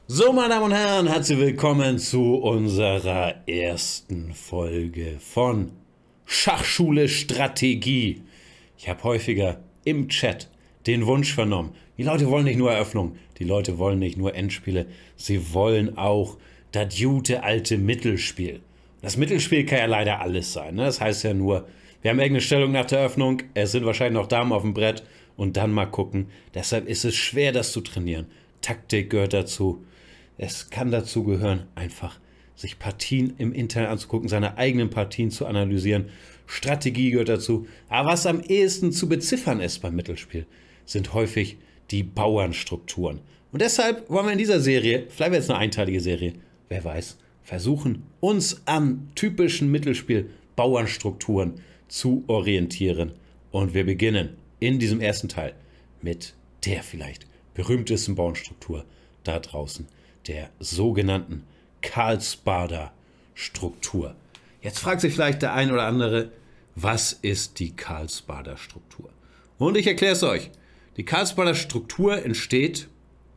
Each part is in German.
So, meine Damen und Herren, herzlich willkommen zu unserer ersten Folge von Schachschule Strategie. Ich habe häufiger im Chat den Wunsch vernommen, die Leute wollen nicht nur Eröffnung, die Leute wollen nicht nur Endspiele, sie wollen auch das gute alte Mittelspiel. Das Mittelspiel kann ja leider alles sein, ne? Das heißt ja nur, wir haben irgendeine Stellung nach der Eröffnung, es sind wahrscheinlich noch Damen auf dem Brett und dann mal gucken. Deshalb ist es schwer, das zu trainieren. Taktik gehört dazu. Es kann dazu gehören, einfach sich Partien im Internet anzugucken, seine eigenen Partien zu analysieren. Strategie gehört dazu. Aber was am ehesten zu beziffern ist beim Mittelspiel, sind häufig die Bauernstrukturen. Und deshalb wollen wir in dieser Serie, vielleicht wird es eine einteilige Serie, wer weiß, versuchen, uns an typischen Mittelspiel-Bauernstrukturen zu orientieren. Und wir beginnen in diesem ersten Teil mit der vielleicht berühmtesten Bauernstruktur da draußen, der sogenannten Karlsbader Struktur. Jetzt fragt sich vielleicht der ein oder andere, was ist die Karlsbader Struktur? Und ich erkläre es euch. Die Karlsbader Struktur entsteht,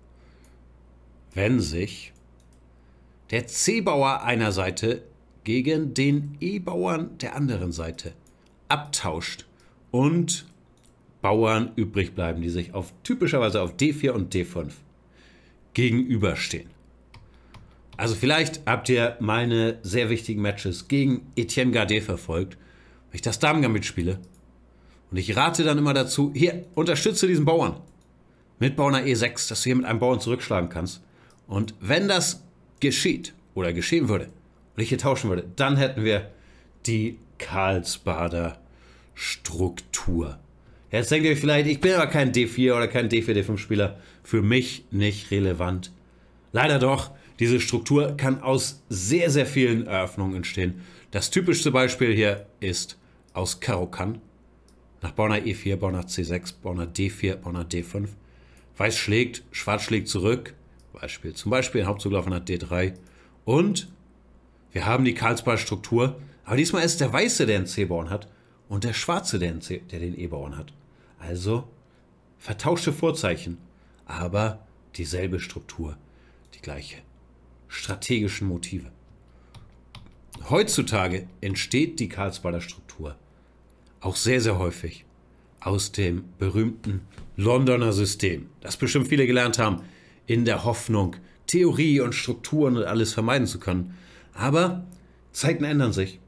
wenn sich der C-Bauer einer Seite gegen den E-Bauern der anderen Seite abtauscht und Bauern übrig bleiben, die sich typischerweise auf D4 und D5 gegenüberstehen. Also vielleicht habt ihr meine sehr wichtigen Matches gegen Etienne Gardet verfolgt, wenn ich das Damen-Gambit spiele. Und ich rate dann immer dazu, hier, unterstütze diesen Bauern mit Bauern nach E6, dass du hier mit einem Bauern zurückschlagen kannst. Und wenn das geschieht oder geschehen würde und ich hier tauschen würde, dann hätten wir die Karlsbader Struktur. Jetzt denkt ihr euch vielleicht, ich bin aber kein D4 oder kein D4, D5 Spieler. Für mich nicht relevant. Leider doch, diese Struktur kann aus sehr, sehr vielen Eröffnungen entstehen. Das typischste Beispiel hier ist aus Karo-Kann. Nach Bauer nach E4, Bauer nach C6, Bauer nach D4, Bauer nach D5. Weiß schlägt, Schwarz schlägt zurück. Beispiel. Zum Beispiel ein Hauptzuglauf nach D3. Und wir haben die Karlsbader Struktur. Aber diesmal ist der Weiße, der einen C-Bauern hat, und der Schwarze, der den E-Bauern hat. Also vertauschte Vorzeichen, aber dieselbe Struktur, die gleiche strategischen Motive. Heutzutage entsteht die Karlsbader Struktur auch sehr, sehr häufig aus dem berühmten Londoner System, das bestimmt viele gelernt haben, in der Hoffnung, Theorie und Strukturen und alles vermeiden zu können. Aber Zeiten ändern sich.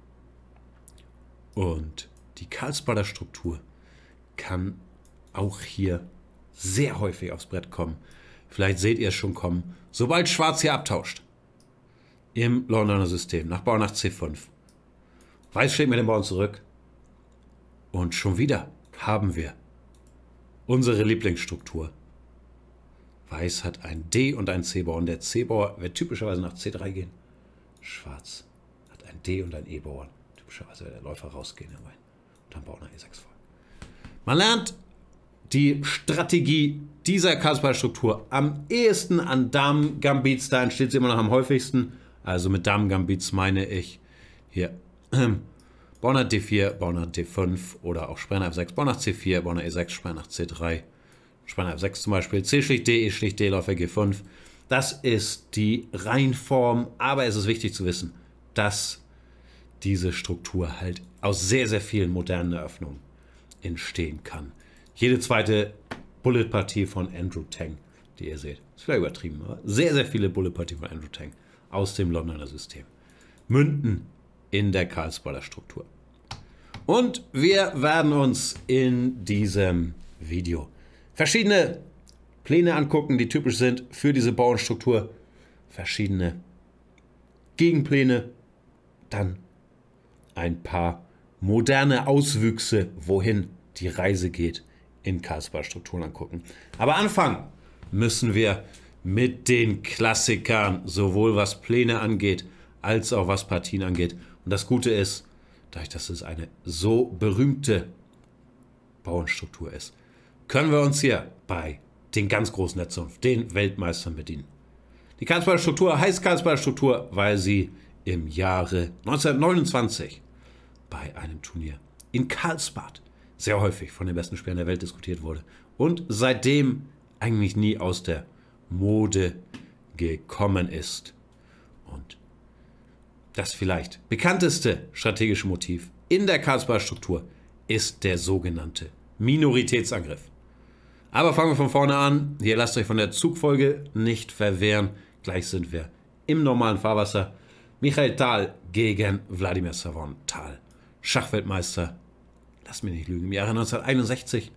Und die Karlsbader Struktur kann auch hier sehr häufig aufs Brett kommen. Vielleicht seht ihr es schon kommen. Sobald Schwarz hier abtauscht, im Londoner System, nach Bauer nach C5, Weiß schlägt mit dem Bauern zurück. Und schon wieder haben wir unsere Lieblingsstruktur. Weiß hat ein D- und ein C-Bauern. Der C-Bauer wird typischerweise nach C3 gehen. Schwarz hat ein D- und ein E-Bauern. Typischerweise wird der Läufer rausgehen und dann Bauer nach E6 folgen. Man lernt die Strategie dieser Karlsbader Struktur am ehesten an Damen-Gambits. Da entsteht sie immer noch am häufigsten. Also mit Damen-Gambits meine ich hier Bauer nach D4, Bauer nach D5 oder auch Springer nach F6, Bauer nach C4, Bauer nach E6, Springer nach C3, Springer nach F6 zum Beispiel, C schlicht D, E schlicht D, Läufer G5. Das ist die Reihenform, aber es ist wichtig zu wissen, dass diese Struktur halt aus sehr, sehr vielen modernen Eröffnungen entstehen kann. Jede zweite Bullet-Partie von Andrew Tang, die ihr seht, ist vielleicht übertrieben, aber sehr, sehr viele Bullet-Partien von Andrew Tang aus dem Londoner System münden in der Karlsbader Struktur. Und wir werden uns in diesem Video verschiedene Pläne angucken, die typisch sind für diese Bauernstruktur, verschiedene Gegenpläne, dann ein paar moderne Auswüchse, wohin die Reise geht, in Karlsbader Strukturen angucken. Aber anfangen müssen wir mit den Klassikern, sowohl was Pläne angeht, als auch was Partien angeht. Und das Gute ist, dadurch, dass es eine so berühmte Bauernstruktur ist, können wir uns hier bei den ganz großen der Zunft, den Weltmeistern, bedienen. Die Karlsbader Struktur heißt Karlsbader Struktur, weil sie im Jahre 1929 bei einem Turnier in Karlsbad sehr häufig von den besten Spielern der Welt diskutiert wurde und seitdem eigentlich nie aus der Mode gekommen ist. Und das vielleicht bekannteste strategische Motiv in der Karlsbader Struktur ist der sogenannte Minoritätsangriff. Aber fangen wir von vorne an. Hier lasst euch von der Zugfolge nicht verwehren. Gleich sind wir im normalen Fahrwasser. Michael Tal gegen Wladimir Savon. Tal, Schachweltmeister, lass mich nicht lügen, im Jahre 1961.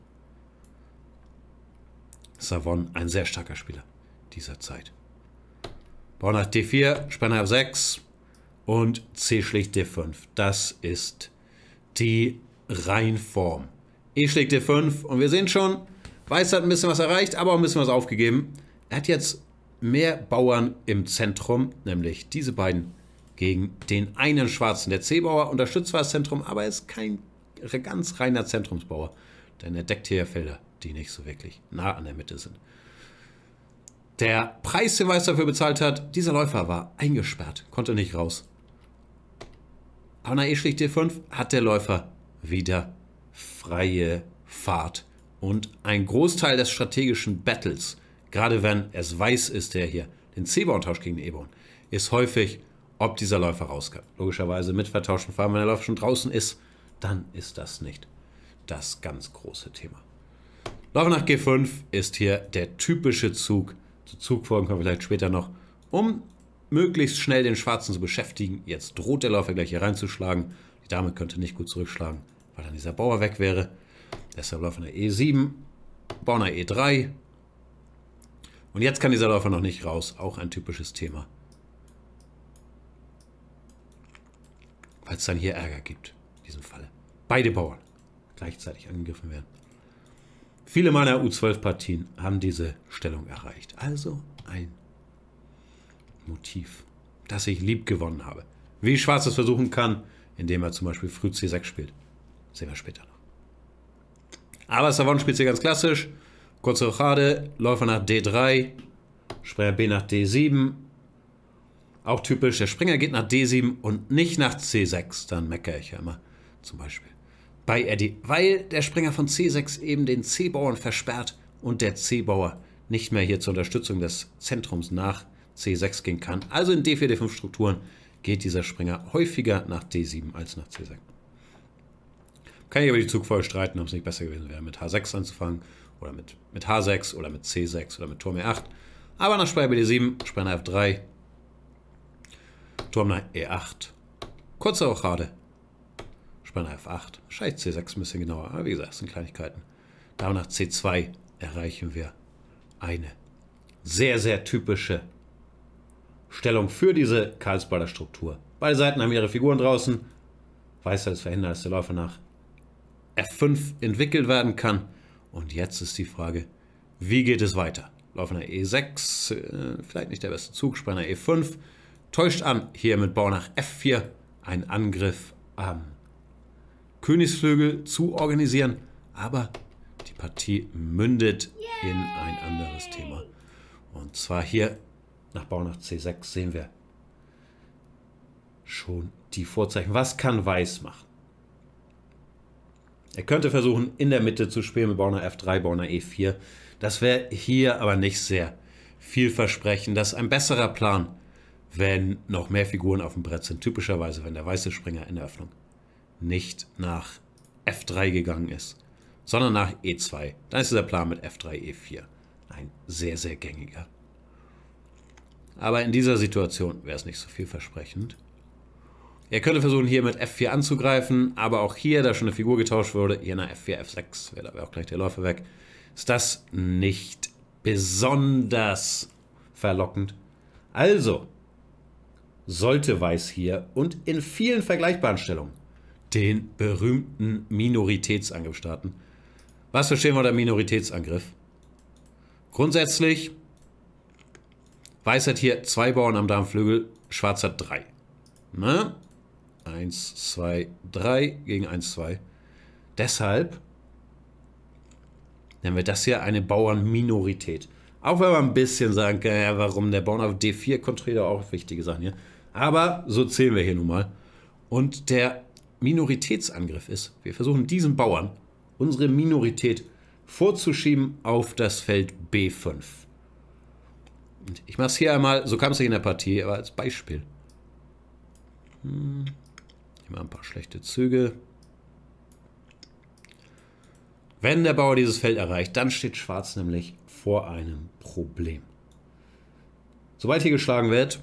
Savon, ein sehr starker Spieler dieser Zeit. Bauern nach D4, Springer auf 6 und C schlägt D5. Das ist die Reihenform. E schlägt D5 und wir sehen schon, Weiß hat ein bisschen was erreicht, aber auch ein bisschen was aufgegeben. Er hat jetzt mehr Bauern im Zentrum, nämlich diese beiden gegen den einen Schwarzen. Der C-Bauer unterstützt zwar das Zentrum, aber er ist kein ganz reiner Zentrumsbauer, denn er deckt hier Felder, die nicht so wirklich nah an der Mitte sind. Der Preis, den Weiß dafür bezahlt hat, dieser Läufer war eingesperrt, konnte nicht raus. Aber nach E schlägt D5 hat der Läufer wieder freie Fahrt. Und ein Großteil des strategischen Battles, gerade wenn es Weiß ist, der hier den C-Bauern tauscht gegen den E-Bauern, ist häufig, ob dieser Läufer raus kann. Logischerweise mit vertauschten Farben, wenn der Läufer schon draußen ist, dann ist das nicht das ganz große Thema. Läufer nach G5 ist hier der typische Zug. Zu Zugfolgen kommen wir vielleicht später noch, um möglichst schnell den Schwarzen zu beschäftigen. Jetzt droht der Läufer gleich hier reinzuschlagen. Die Dame könnte nicht gut zurückschlagen, weil dann dieser Bauer weg wäre. Deshalb Läufer nach E7, Bauer nach E3. Und jetzt kann dieser Läufer noch nicht raus. Auch ein typisches Thema. Weil es dann hier Ärger gibt, in diesem Falle. Beide Bauern gleichzeitig angegriffen werden. Viele meiner U12-Partien haben diese Stellung erreicht. Also ein Motiv, das ich lieb gewonnen habe. Wie Schwarz es versuchen kann, indem er zum Beispiel früh C6 spielt. Sehen wir später noch. Aber Savon spielt hier ganz klassisch. Kurze Rochade, Läufer nach D3, Springer B nach D7. Auch typisch, der Springer geht nach D7 und nicht nach C6. Dann meckere ich ja immer zum Beispiel bei Eddie, weil der Springer von C6 eben den C-Bauern versperrt und der C-Bauer nicht mehr hier zur Unterstützung des Zentrums nach C6 gehen kann. Also in D4, D5 Strukturen geht dieser Springer häufiger nach D7 als nach C6. Kann ich über die Zugfolge streiten, ob es nicht besser gewesen wäre, mit H6 anzufangen oder mit H6 oder mit C6 oder mit Turm E8. Aber nach Springer B7, Springer F3, Turm nach E8, kurze Rochade, Springer F8, wahrscheinlich C6 ein bisschen genauer, aber wie gesagt, das sind Kleinigkeiten. Dame nach C2 erreichen wir eine sehr, sehr typische Stellung für diese Karlsbader Struktur. Beide Seiten haben ihre Figuren draußen. Weiß hat es verhindert, dass der Läufer nach F5 entwickelt werden kann. Und jetzt ist die Frage, wie geht es weiter? Läufer nach E6, vielleicht nicht der beste Zug, Springer nach E5, täuscht an, hier mit Bauer nach F4 einen Angriff am Königsflügel zu organisieren, aber die Partie mündet in ein anderes Thema. Und zwar hier nach Bauer nach C6 sehen wir schon die Vorzeichen. Was kann Weiß machen? Er könnte versuchen, in der Mitte zu spielen mit Bauer nach F3, Bauer nach E4. Das wäre hier aber nicht sehr vielversprechend. Das ist ein besserer Plan, wenn noch mehr Figuren auf dem Brett sind. Typischerweise, wenn der weiße Springer in der Öffnung nicht nach F3 gegangen ist, sondern nach E2. Dann ist dieser Plan mit F3, E4 ein sehr, sehr gängiger. Aber in dieser Situation wäre es nicht so vielversprechend. Er könnte versuchen, hier mit F4 anzugreifen, aber auch hier, da schon eine Figur getauscht wurde, hier nach F4, F6, wäre da auch gleich der Läufer weg, ist das nicht besonders verlockend. Also sollte Weiß hier und in vielen vergleichbaren Stellungen den berühmten Minoritätsangriff starten. Was verstehen wir unter Minoritätsangriff? Grundsätzlich, Weiß hat hier 2 Bauern am Darmflügel, Schwarz hat 3. Ne? 1, 2, 3 gegen 1, 2. Deshalb nennen wir das hier eine Bauernminorität. Auch wenn man ein bisschen sagen kann, ja, warum der Bauern auf D4 kontrolliert, auch wichtige Sachen hier. Aber so zählen wir hier nun mal. Und der Minoritätsangriff ist, wir versuchen diesen Bauern unsere Minorität vorzuschieben auf das Feld B5. Und ich mache es hier einmal, so kam es nicht in der Partie, aber als Beispiel. Immer ein paar schlechte Züge. Wenn der Bauer dieses Feld erreicht, dann steht Schwarz nämlich vor einem Problem. Sobald hier geschlagen wird,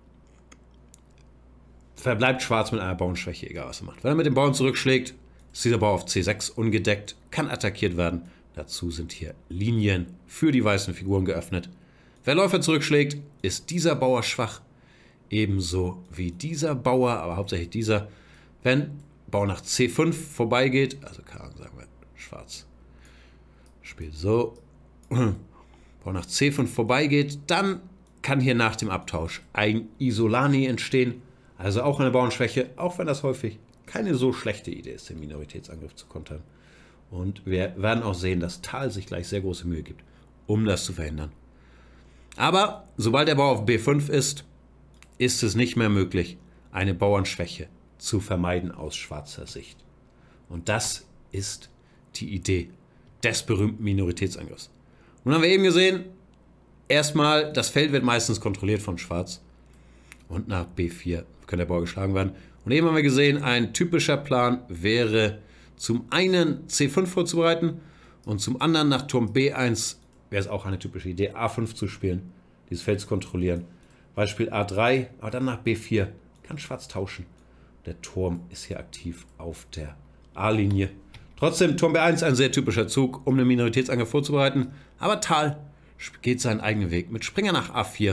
verbleibt Schwarz mit einer Bauernschwäche, egal was er macht. Wenn er mit dem Bauern zurückschlägt, ist dieser Bauer auf C6 ungedeckt, kann attackiert werden. Dazu sind hier Linien für die weißen Figuren geöffnet. Wer Läufer zurückschlägt, ist dieser Bauer schwach. Ebenso wie dieser Bauer, aber hauptsächlich dieser. Wenn Bauer nach C5 vorbeigeht, also sagen wir Schwarz spielt so, Bauer nach C5 vorbeigeht, dann kann hier nach dem Abtausch ein Isolani entstehen. Also auch eine Bauernschwäche, auch wenn das häufig keine so schlechte Idee ist, den Minoritätsangriff zu kontern. Und wir werden auch sehen, dass Tal sich gleich sehr große Mühe gibt, um das zu verhindern. Aber sobald der Bauer auf B5 ist es nicht mehr möglich, eine Bauernschwäche zu vermeiden aus schwarzer Sicht. Und das ist die Idee des berühmten Minoritätsangriffs. Nun haben wir eben gesehen, erstmal, das Feld wird meistens kontrolliert von Schwarz. Und nach B4 kann der Bauer geschlagen werden. Und eben haben wir gesehen, ein typischer Plan wäre, zum einen C5 vorzubereiten und zum anderen nach Turm B1 wäre es auch eine typische Idee, A5 zu spielen, dieses Feld zu kontrollieren. Beispiel A3, aber dann nach B4 kann Schwarz tauschen. Der Turm ist hier aktiv auf der A-Linie. Trotzdem, Turm B1 ein sehr typischer Zug, um den Minoritätsangriff vorzubereiten. Aber Tal geht seinen eigenen Weg mit Springer nach A4.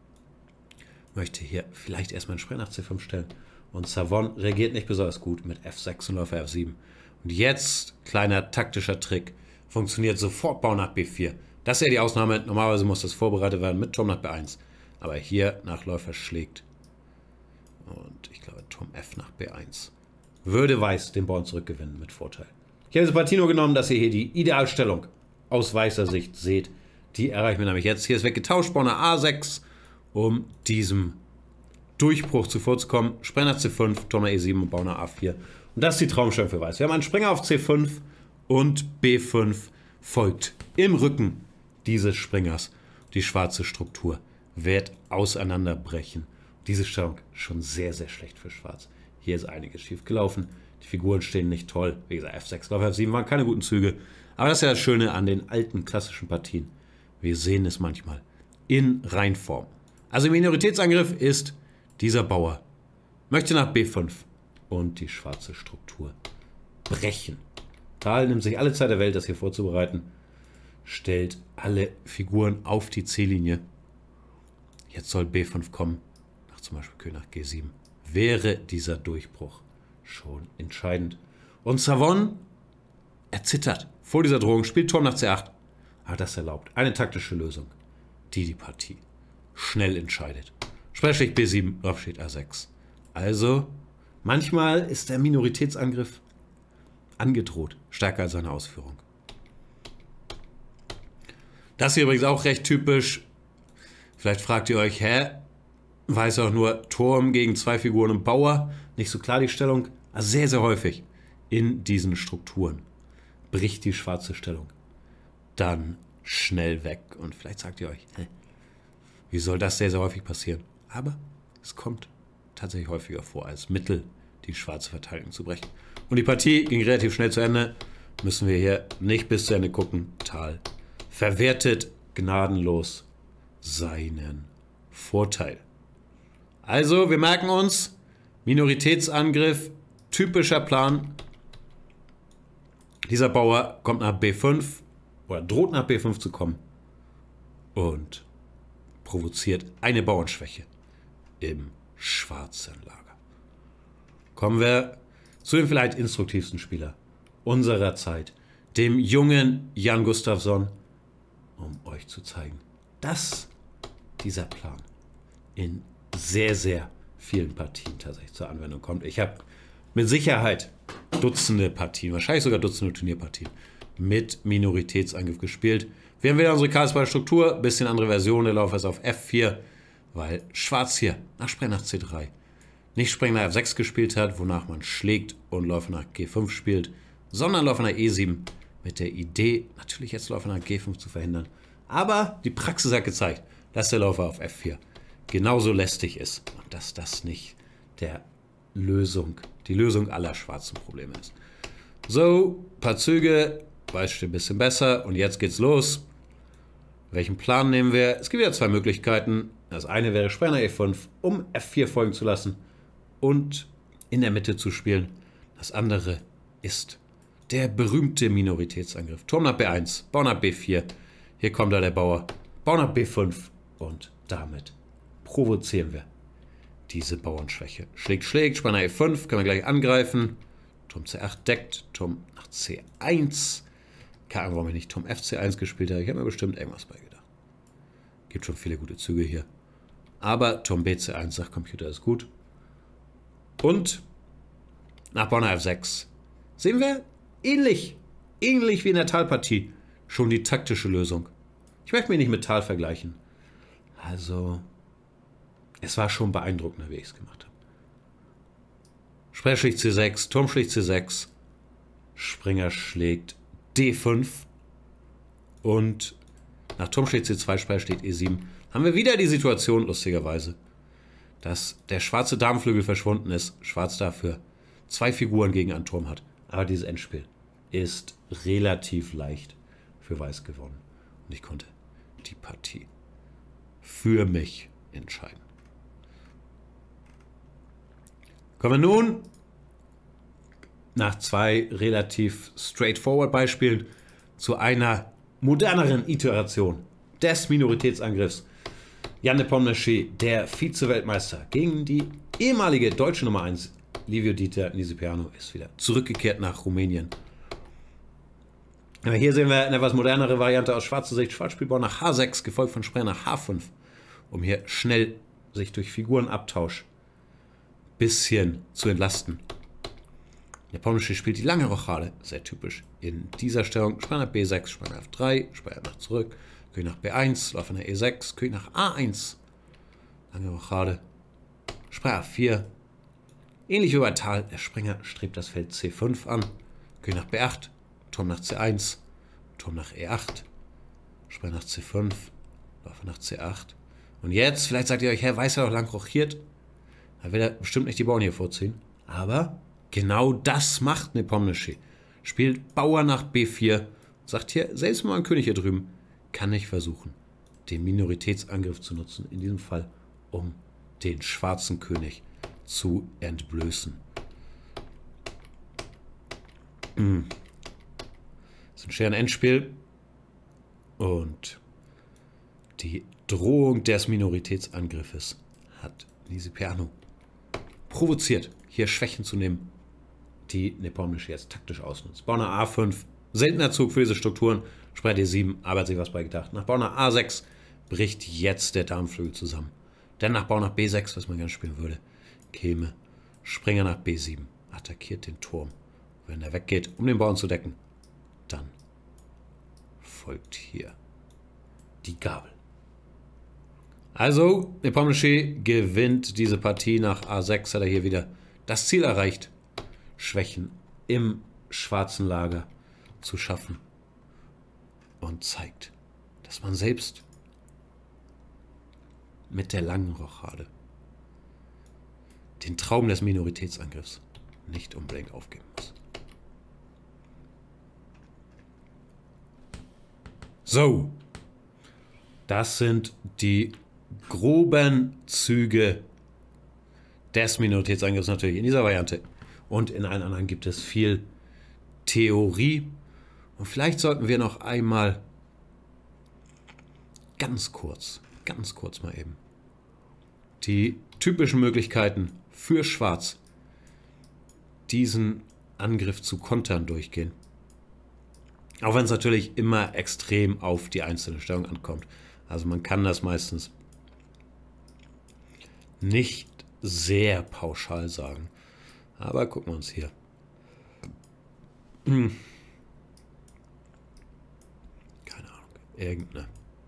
Möchte hier vielleicht erstmal einen Springer nach C5 stellen. Und Savon reagiert nicht besonders gut mit F6 und Läufer F7. Und jetzt, kleiner taktischer Trick, funktioniert sofort Bau nach B4. Das ist ja die Ausnahme. Normalerweise muss das vorbereitet werden mit Turm nach B1. Aber hier nach Läufer schlägt. Und ich glaube, Turm F nach B1. Würde Weiß den Bauern zurückgewinnen mit Vorteil. Ich habe diese Partie nur genommen, dass ihr hier die Idealstellung aus weißer Sicht seht. Die erreichen wir nämlich jetzt. Hier ist weggetauscht, Bauer nach A6, um diesem Durchbruch zuvorzukommen. Springer nach C5, Turm nach E7 und Bauer nach A4. Und das ist die Traumstellung für Weiß. Wir haben einen Springer auf C5 und B5 folgt im Rücken dieses Springers. Die schwarze Struktur wird auseinanderbrechen. Diese Stellung schon sehr, sehr schlecht für Schwarz. Hier ist einiges schief gelaufen. Die Figuren stehen nicht toll. Wie gesagt, F6, Läufer F7 waren keine guten Züge. Aber das ist ja das Schöne an den alten klassischen Partien. Wir sehen es manchmal in Reinform. Also im Minoritätsangriff ist dieser Bauer möchte nach B5 und die schwarze Struktur brechen. Tal nimmt sich alle Zeit der Welt, das hier vorzubereiten. Stellt alle Figuren auf die C-Linie. Jetzt soll B5 kommen. Nach zum Beispiel König nach G7. Wäre dieser Durchbruch schon entscheidend. Und Savon erzittert vor dieser Drohung, spielt Turm nach C8. Aber das erlaubt eine taktische Lösung, die Partie schnell entscheidet. Springer schlägt B7, Läufer steht A6. Also, manchmal ist der Minoritätsangriff angedroht, stärker als seine Ausführung. Das hier übrigens auch recht typisch. Vielleicht fragt ihr euch, Weiß auch nur Turm gegen zwei Figuren und Bauer. Nicht so klar die Stellung. Also sehr, sehr häufig in diesen Strukturen bricht die schwarze Stellung dann schnell weg. Und vielleicht sagt ihr euch, wie soll das sehr, sehr häufig passieren? Aber es kommt tatsächlich häufiger vor, als Mittel die schwarze Verteidigung zu brechen. Und die Partie ging relativ schnell zu Ende. Müssen wir hier nicht bis zu Ende gucken. Tal verwertet gnadenlos seinen Vorteil. Also, wir merken uns, Minoritätsangriff, typischer Plan. Dieser Bauer kommt nach B5 oder droht nach B5 zu kommen und provoziert eine Bauernschwäche im schwarzen Lager. Kommen wir zu dem vielleicht instruktivsten Spieler unserer Zeit, dem jungen Jan Gustafsson, um euch zu zeigen, dass dieser Plan in sehr, sehr vielen Partien tatsächlich zur Anwendung kommt. Ich habe mit Sicherheit Dutzende Partien, wahrscheinlich sogar Dutzende Turnierpartien mit Minoritätsangriff gespielt. Wir haben wieder unsere Karlsbader-Struktur, bisschen andere Version, der Läufer ist auf F4, weil Schwarz hier nach Springer nach C3 nicht Springer nach F6 gespielt hat, wonach man schlägt und Läufer nach G5 spielt, sondern Läufer nach E7 mit der Idee, natürlich jetzt Läufer nach G5 zu verhindern. Aber die Praxis hat gezeigt, dass der Läufer auf F4 genauso lästig ist und dass das nicht die Lösung aller schwarzen Probleme ist. So, paar Züge, Weiß steht ein bisschen besser und jetzt geht's los. Welchen Plan nehmen wir? Es gibt ja zwei Möglichkeiten. Das eine wäre Sperr nach E5, um F4 folgen zu lassen und in der Mitte zu spielen. Das andere ist der berühmte Minoritätsangriff. Turm nach B1, Bauer nach B4. Hier kommt da der Bauer. Bauer nach B5 und damit provozieren wir diese Bauernschwäche. Schlägt, Sperr nach E5, können wir gleich angreifen. Turm C8 deckt, Turm nach C1. Keine Ahnung, warum ich nicht Turm FC1 gespielt habe. Ich habe mir bestimmt irgendwas beigedacht. Gibt schon viele gute Züge hier. Aber Turm BC1 sagt Computer ist gut. Und nach Bauer nach F6 sehen wir ähnlich wie in der Talpartie schon die taktische Lösung. Ich möchte mich nicht mit Tal vergleichen. Also, es war schon beeindruckender, wie ich es gemacht habe. Sperr schlägt C6, Turm schlägt C6, Springer schlägt D5 und nach Turm schlägt C2, Sperr steht E7. Haben wir wieder die Situation, lustigerweise, dass der schwarze Damenflügel verschwunden ist, Schwarz dafür 2 Figuren gegen einen Turm hat. Aber dieses Endspiel ist relativ leicht für Weiß gewonnen. Und ich konnte die Partie für mich entscheiden. Kommen wir nun nach 2 relativ straightforward Beispielen zu einer moderneren Iteration des Minoritätsangriffs. Jan Nepomniachtchi, der Vize-Weltmeister, gegen die ehemalige deutsche Nummer 1, Livio Dieter Nisipiano, ist wieder zurückgekehrt nach Rumänien. Aber hier sehen wir eine etwas modernere Variante aus schwarzer Sicht. Schwarzspielbau nach H6, gefolgt von Sperr nach H5, um hier schnell sich durch Figurenabtausch ein bisschen zu entlasten. Nepomniachtchi spielt die lange Rochade, sehr typisch in dieser Stellung. Sperr nach B6, Sperr nach F3, Sperr nach zurück, König nach B1, Läufer nach E6, König nach A1, lange Rochade, Sperr A4. Ähnlich wie bei Tal, der Springer strebt das Feld C5 an, König nach B8, Turm nach C1, Turm nach E8, Sperr nach C5, Läufer nach C8. Und jetzt, vielleicht sagt ihr euch, Herr Weiß hat doch lang rochiert, da will er bestimmt nicht die Bauern hier vorziehen, aber genau das macht Nepomniachtchi. Spielt Bauer nach B4. Sagt hier, selbst mal ein König hier drüben kann ich versuchen, den Minoritätsangriff zu nutzen. In diesem Fall, um den schwarzen König zu entblößen. Das ist ein schweres Endspiel. Und die Drohung des Minoritätsangriffes hat Nisipiano provoziert, hier Schwächen zu nehmen, die Nepomniachtchi jetzt taktisch ausnutzt. Bauer nach A5, seltener Zug für diese Strukturen. Sperr D7, aber hat sich was bei gedacht. Nach Bauer nach A6 bricht jetzt der Damenflügel zusammen. Denn nach Bauer nach B6, was man gerne spielen würde, käme Springer nach B7, attackiert den Turm. Wenn er weggeht, um den Bauern zu decken, dann folgt hier die Gabel. Also, Nepomniachtchi gewinnt diese Partie. Nach A6 hat er hier wieder das Ziel erreicht, Schwächen im schwarzen Lager zu schaffen. Und zeigt, dass man selbst mit der langen Rochade den Traum des Minoritätsangriffs nicht unbedingt aufgeben muss. So, das sind die groben Züge des Minoritätsangriffs natürlich in dieser Variante. Und in allen anderen gibt es viel Theorie. Und vielleicht sollten wir noch einmal ganz kurz mal eben die typischen Möglichkeiten für Schwarz, diesen Angriff zu kontern, durchgehen. Auch wenn es natürlich immer extrem auf die einzelne Stellung ankommt. Also man kann das meistens nicht sehr pauschal sagen. Aber gucken wir uns hier irgendeine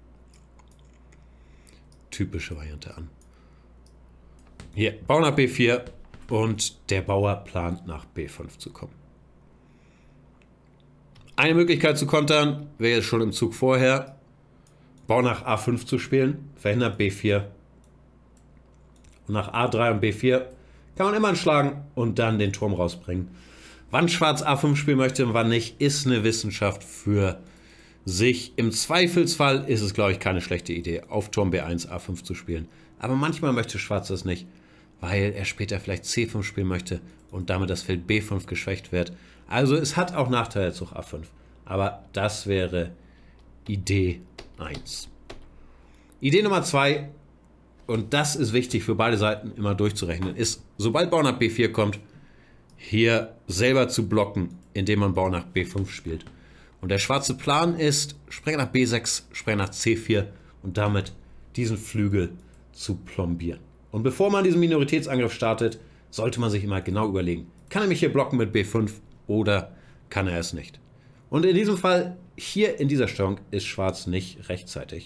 typische Variante an. Hier, Bauer nach B4 und der Bauer plant nach B5 zu kommen. Eine Möglichkeit zu kontern wäre schon im Zug vorher Bauern nach A5 zu spielen, verhindert B4. Und nach A3 und B4 kann man immer anschlagen und dann den Turm rausbringen. Wann Schwarz A5 spielen möchte und wann nicht, ist eine Wissenschaft für sich. Im Zweifelsfall ist es, glaube ich, keine schlechte Idee, auf Turm B1 A5 zu spielen. Aber manchmal möchte Schwarz das nicht, weil er später vielleicht C5 spielen möchte und damit das Feld B5 geschwächt wird. Also es hat auch Nachteile, Zug A5. Aber das wäre Idee 1. Idee Nummer 2, und das ist wichtig für beide Seiten immer durchzurechnen, ist, sobald Bauer nach B4 kommt, hier selber zu blocken, indem man Bauer nach B5 spielt. Und der schwarze Plan ist, Springer nach B6, Springer nach C4 und damit diesen Flügel zu plombieren. Und bevor man diesen Minoritätsangriff startet, sollte man sich immer genau überlegen, kann er mich hier blocken mit B5 oder kann er es nicht? Und in diesem Fall, hier in dieser Stellung, ist Schwarz nicht rechtzeitig.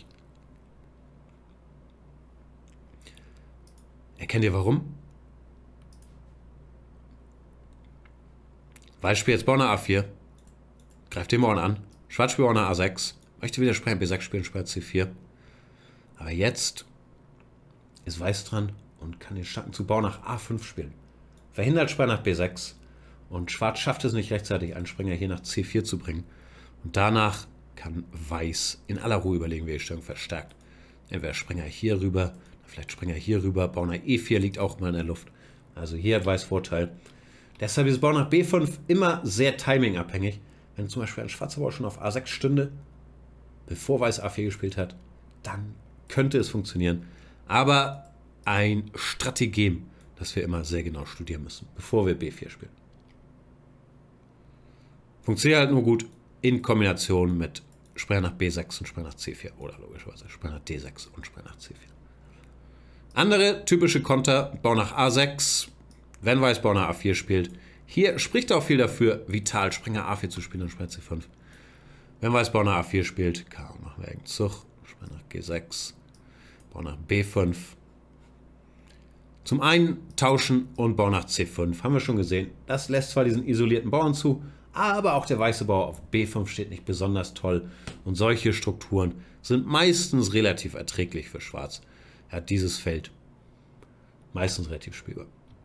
Erkennt ihr warum? Weiß spielt jetzt Bauer nach A4. Greift den Bauern an. Schwarz spielt Bauer nach A6. Möchte wieder Springer B6 spielen, Springer C4. Aber jetzt ist Weiß dran und kann den starken Zug Bauer nach A5 spielen. Verhindert Springer nach B6. Und Schwarz schafft es nicht rechtzeitig, einen Springer hier nach C4 zu bringen. Und danach kann Weiß in aller Ruhe überlegen, wie die Stellung verstärkt. Entweder Springer hier rüber, vielleicht Springer hier rüber. Bauer nach E4 liegt auch mal in der Luft. Also hier hat Weiß Vorteil. Deshalb ist Bauer nach B5 immer sehr timingabhängig. Wenn zum Beispiel ein schwarzer Bauer schon auf A6 stünde, bevor Weiß A4 gespielt hat, dann könnte es funktionieren. Aber ein Strategem, das wir immer sehr genau studieren müssen, bevor wir B4 spielen. Funktioniert halt nur gut in Kombination mit Springer nach B6 und Springer nach C4 oder logischerweise Springer nach D6 und Springer nach C4. Andere typische Konter, Bauer nach A6, wenn Weiß Bauer nach A4 spielt. Hier spricht auch viel dafür, vital Springer A4 zu spielen und Springer C5. Wenn Weiß Bauer nach A4 spielt, machen wir irgendeinen Zug, Springer nach G6, Bauer nach B5. Zum einen tauschen und Bauer nach C5, haben wir schon gesehen. Das lässt zwar diesen isolierten Bauern zu, aber auch der weiße Bauer auf B5 steht nicht besonders toll. Und solche Strukturen sind meistens relativ erträglich für Schwarz. Er hat dieses Feld meistens relativ spielbar.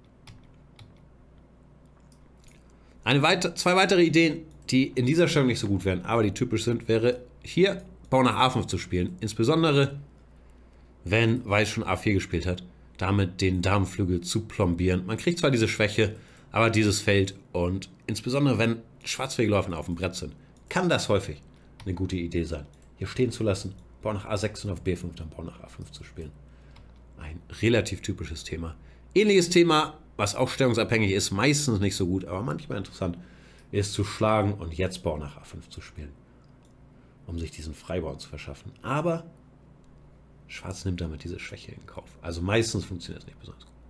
Zwei weitere Ideen, die in dieser Stellung nicht so gut wären, aber die typisch sind, wäre hier Bauer nach A5 zu spielen. Insbesondere, wenn Weiß schon A4 gespielt hat, damit den Damenflügel zu plombieren. Man kriegt zwar diese Schwäche, aber dieses Feld und insbesondere, wenn Schwarzwegläufer auf dem Brett sind, kann das häufig eine gute Idee sein, hier stehen zu lassen, Bauer nach A6 und auf B5 dann Bauer nach A5 zu spielen. Ein relativ typisches Thema. Ähnliches Thema, was auch stellungsabhängig ist, meistens nicht so gut, aber manchmal interessant, ist zu schlagen und jetzt Bauer nach A5 zu spielen, um sich diesen Freibau zu verschaffen. Aber Schwarz nimmt damit diese Schwäche in Kauf. Also meistens funktioniert es nicht besonders gut.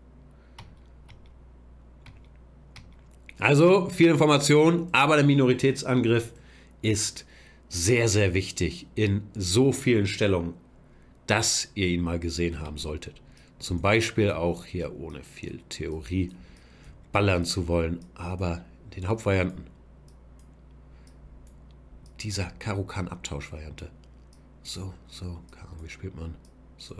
Also viel Information, aber der Minoritätsangriff ist sehr, sehr wichtig in so vielen Stellungen, dass ihr ihn mal gesehen haben solltet. Zum Beispiel auch hier ohne viel Theorie ballern zu wollen, aber in den Hauptvarianten dieser Karo-Kann-Abtausch-Variante. So, Karo, wie spielt man? So.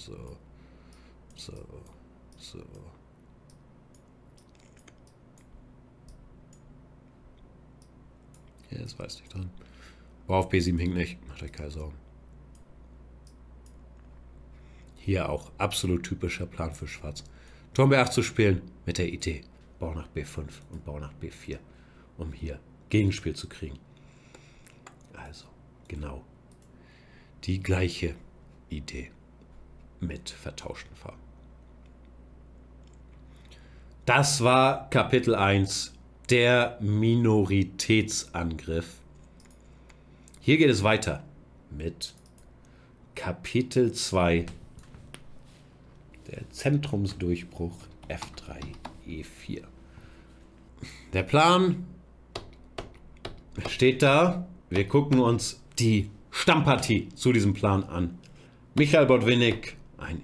Ja, das weiß nicht dran. Bauer auf B7 hinkt nicht, macht euch keine Sorgen. Hier auch absolut typischer Plan für Schwarz. Turm B8 zu spielen mit der Idee Bauer nach B5 und Bauer nach B4, um hier Gegenspiel zu kriegen. Also genau die gleiche Idee mit vertauschten Farben. Das war Kapitel 1, der Minoritätsangriff. Hier geht es weiter mit Kapitel 2, der Zentrumsdurchbruch F3, E4. Der Plan steht da. Wir gucken uns die Stammpartie zu diesem Plan an. Michael Botwinnik, ein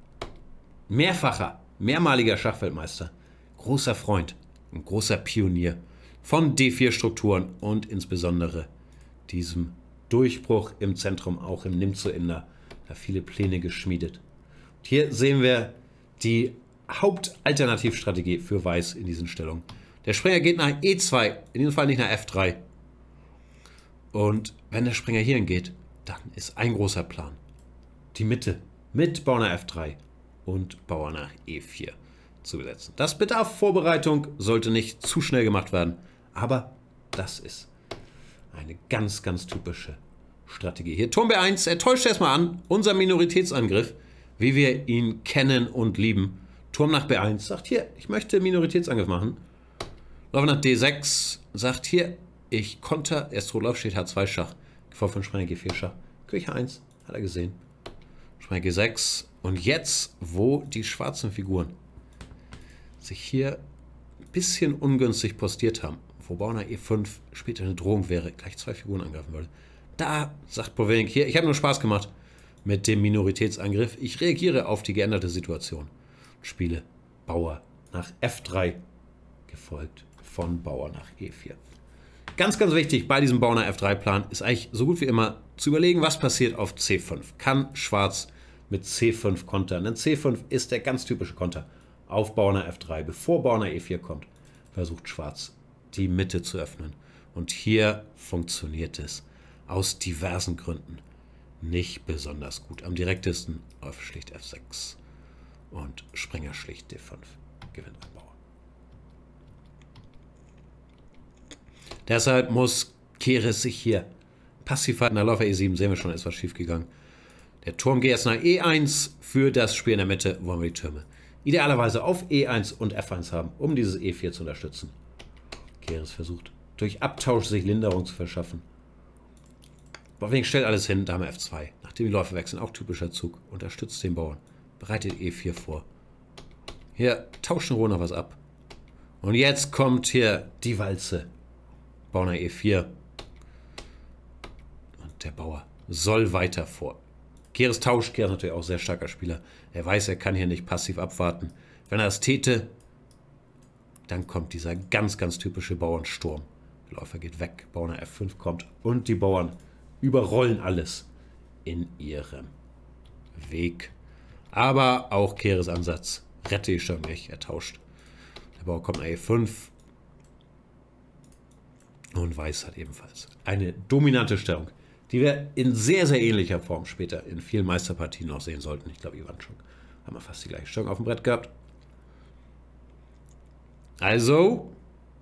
mehrmaliger Schachweltmeister, großer Freund, ein großer Pionier von D4-Strukturen und insbesondere diesem Durchbruch im Zentrum, auch im Nimzo-Inder. Da viele Pläne geschmiedet. Und hier sehen wir die Hauptalternativstrategie für Weiß in diesen Stellungen. Der Springer geht nach E2, in diesem Fall nicht nach F3. Und wenn der Springer hierhin geht, dann ist ein großer Plan. Die Mitte mit Bauer nach F3 und Bauer nach E4 zu besetzen. Das bedarf Vorbereitung, sollte nicht zu schnell gemacht werden. Aber das ist eine ganz, ganz typische Strategie. Hier Turm B1, er täuscht erstmal an. Unser Minoritätsangriff, wie wir ihn kennen und lieben. Turm nach B1, sagt hier, ich möchte Minoritätsangriff machen. Läufer nach D6, sagt hier, ich konter. Erst Rot steht H2 Schach. Gefolgt von Springer G4 Schach. König H1, hat er gesehen. Springer G6. Und jetzt, wo die schwarzen Figuren sich hier ein bisschen ungünstig postiert haben, wo Bauer nach E5 später eine Drohung wäre, gleich 2 Figuren angreifen würde. Da sagt Bovink, hier, ich habe nur Spaß gemacht mit dem Minoritätsangriff. Ich reagiere auf die geänderte Situation. Spiele Bauer nach F3, gefolgt von Bauer nach E4. Ganz, ganz wichtig bei diesem Bauer nach F3-Plan ist eigentlich so gut wie immer zu überlegen, was passiert auf C5. Kann Schwarz mit C5 kontern? Denn C5 ist der ganz typische Konter auf Bauer nach F3. Bevor Bauer nach E4 kommt, versucht Schwarz die Mitte zu öffnen. Und hier funktioniert es aus diversen Gründen nicht besonders gut. Am direktesten auf schlicht F6 und Springer schlicht D5 gewinnt ein Bauer. Deshalb muss Keres sich hier passiv halten. Der Läufer E7 sehen wir schon, ist was schief gegangen. Der Turm geht jetzt nach E1 für das Spiel in der Mitte, wollen wir die Türme idealerweise auf E1 und F1 haben, um dieses E4 zu unterstützen. Keres versucht durch Abtausch sich Linderung zu verschaffen. Bovink stellt alles hin, Dame F2. Nachdem die Läufe wechseln, auch typischer Zug. Unterstützt den Bauern. Bereitet E4 vor. Hier tauschen Roh noch was ab. Und jetzt kommt hier die Walze. Bauer nach E4. Und der Bauer soll weiter vor. Keres tauscht. Keres natürlich auch sehr starker Spieler. Er weiß, er kann hier nicht passiv abwarten. Wenn er das täte, dann kommt dieser ganz, ganz typische Bauernsturm. Der Läufer geht weg. Bauer nach F5 kommt. Und die Bauern überrollen alles in ihrem Weg. Aber auch Keres Ansatz rette ich schon nicht. Er tauscht. Der Bauer kommt nach E5. Und Weiß hat ebenfalls eine dominante Stellung, die wir in sehr, sehr ähnlicher Form später in vielen Meisterpartien noch sehen sollten. Ich glaube, Ivan schon haben wir fast die gleiche Stellung auf dem Brett gehabt. Also,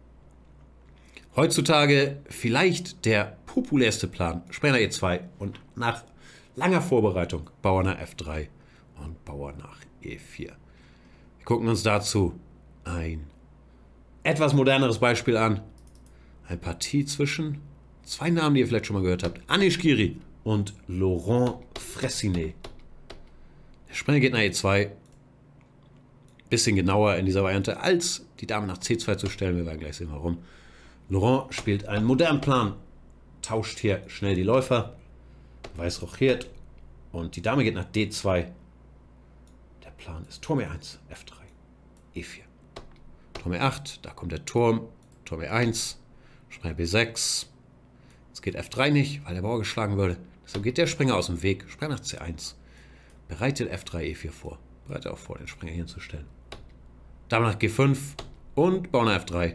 heutzutage vielleicht der populärste Plan. Springer E2 und nach langer Vorbereitung Bauer nach F3 und Bauer nach E4. Wir gucken uns dazu ein etwas moderneres Beispiel an. Eine Partie zwischen zwei Namen, die ihr vielleicht schon mal gehört habt. Anish Giri und Laurent Fressinet. Der Springer geht nach E2. Bisschen genauer in dieser Variante, als die Dame nach C2 zu stellen. Wir werden gleich sehen, warum. Laurent spielt einen modernen Plan. Tauscht hier schnell die Läufer. Weiß rochiert. Und die Dame geht nach D2. Der Plan ist Turm E1, F3, E4. Turm E8, da kommt der Turm. Turm E1. Springer B6. Jetzt geht F3 nicht, weil der Bauer geschlagen würde. Deshalb geht der Springer aus dem Weg. Springer nach C1. Bereitet F3, E4 vor. Bereitet auch vor, den Springer hier zu stellen. Dame nach G5 und Bauer nach F3.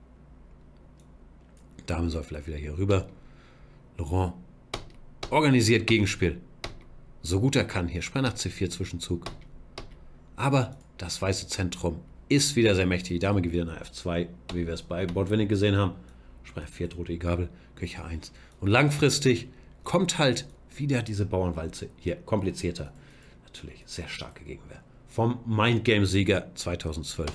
Dame soll vielleicht wieder hier rüber. Laurent organisiert Gegenspiel. So gut er kann. Hier Springer nach C4 Zwischenzug. Aber das weiße Zentrum ist wieder sehr mächtig. Die Dame geht wieder nach F2, wie wir es bei Botvinnik gesehen haben. Springer F4 droht die Gabel. König H1. Und langfristig kommt halt wieder diese Bauernwalze hier komplizierter. Natürlich sehr starke Gegenwehr. Vom Mindgame-Sieger 2012.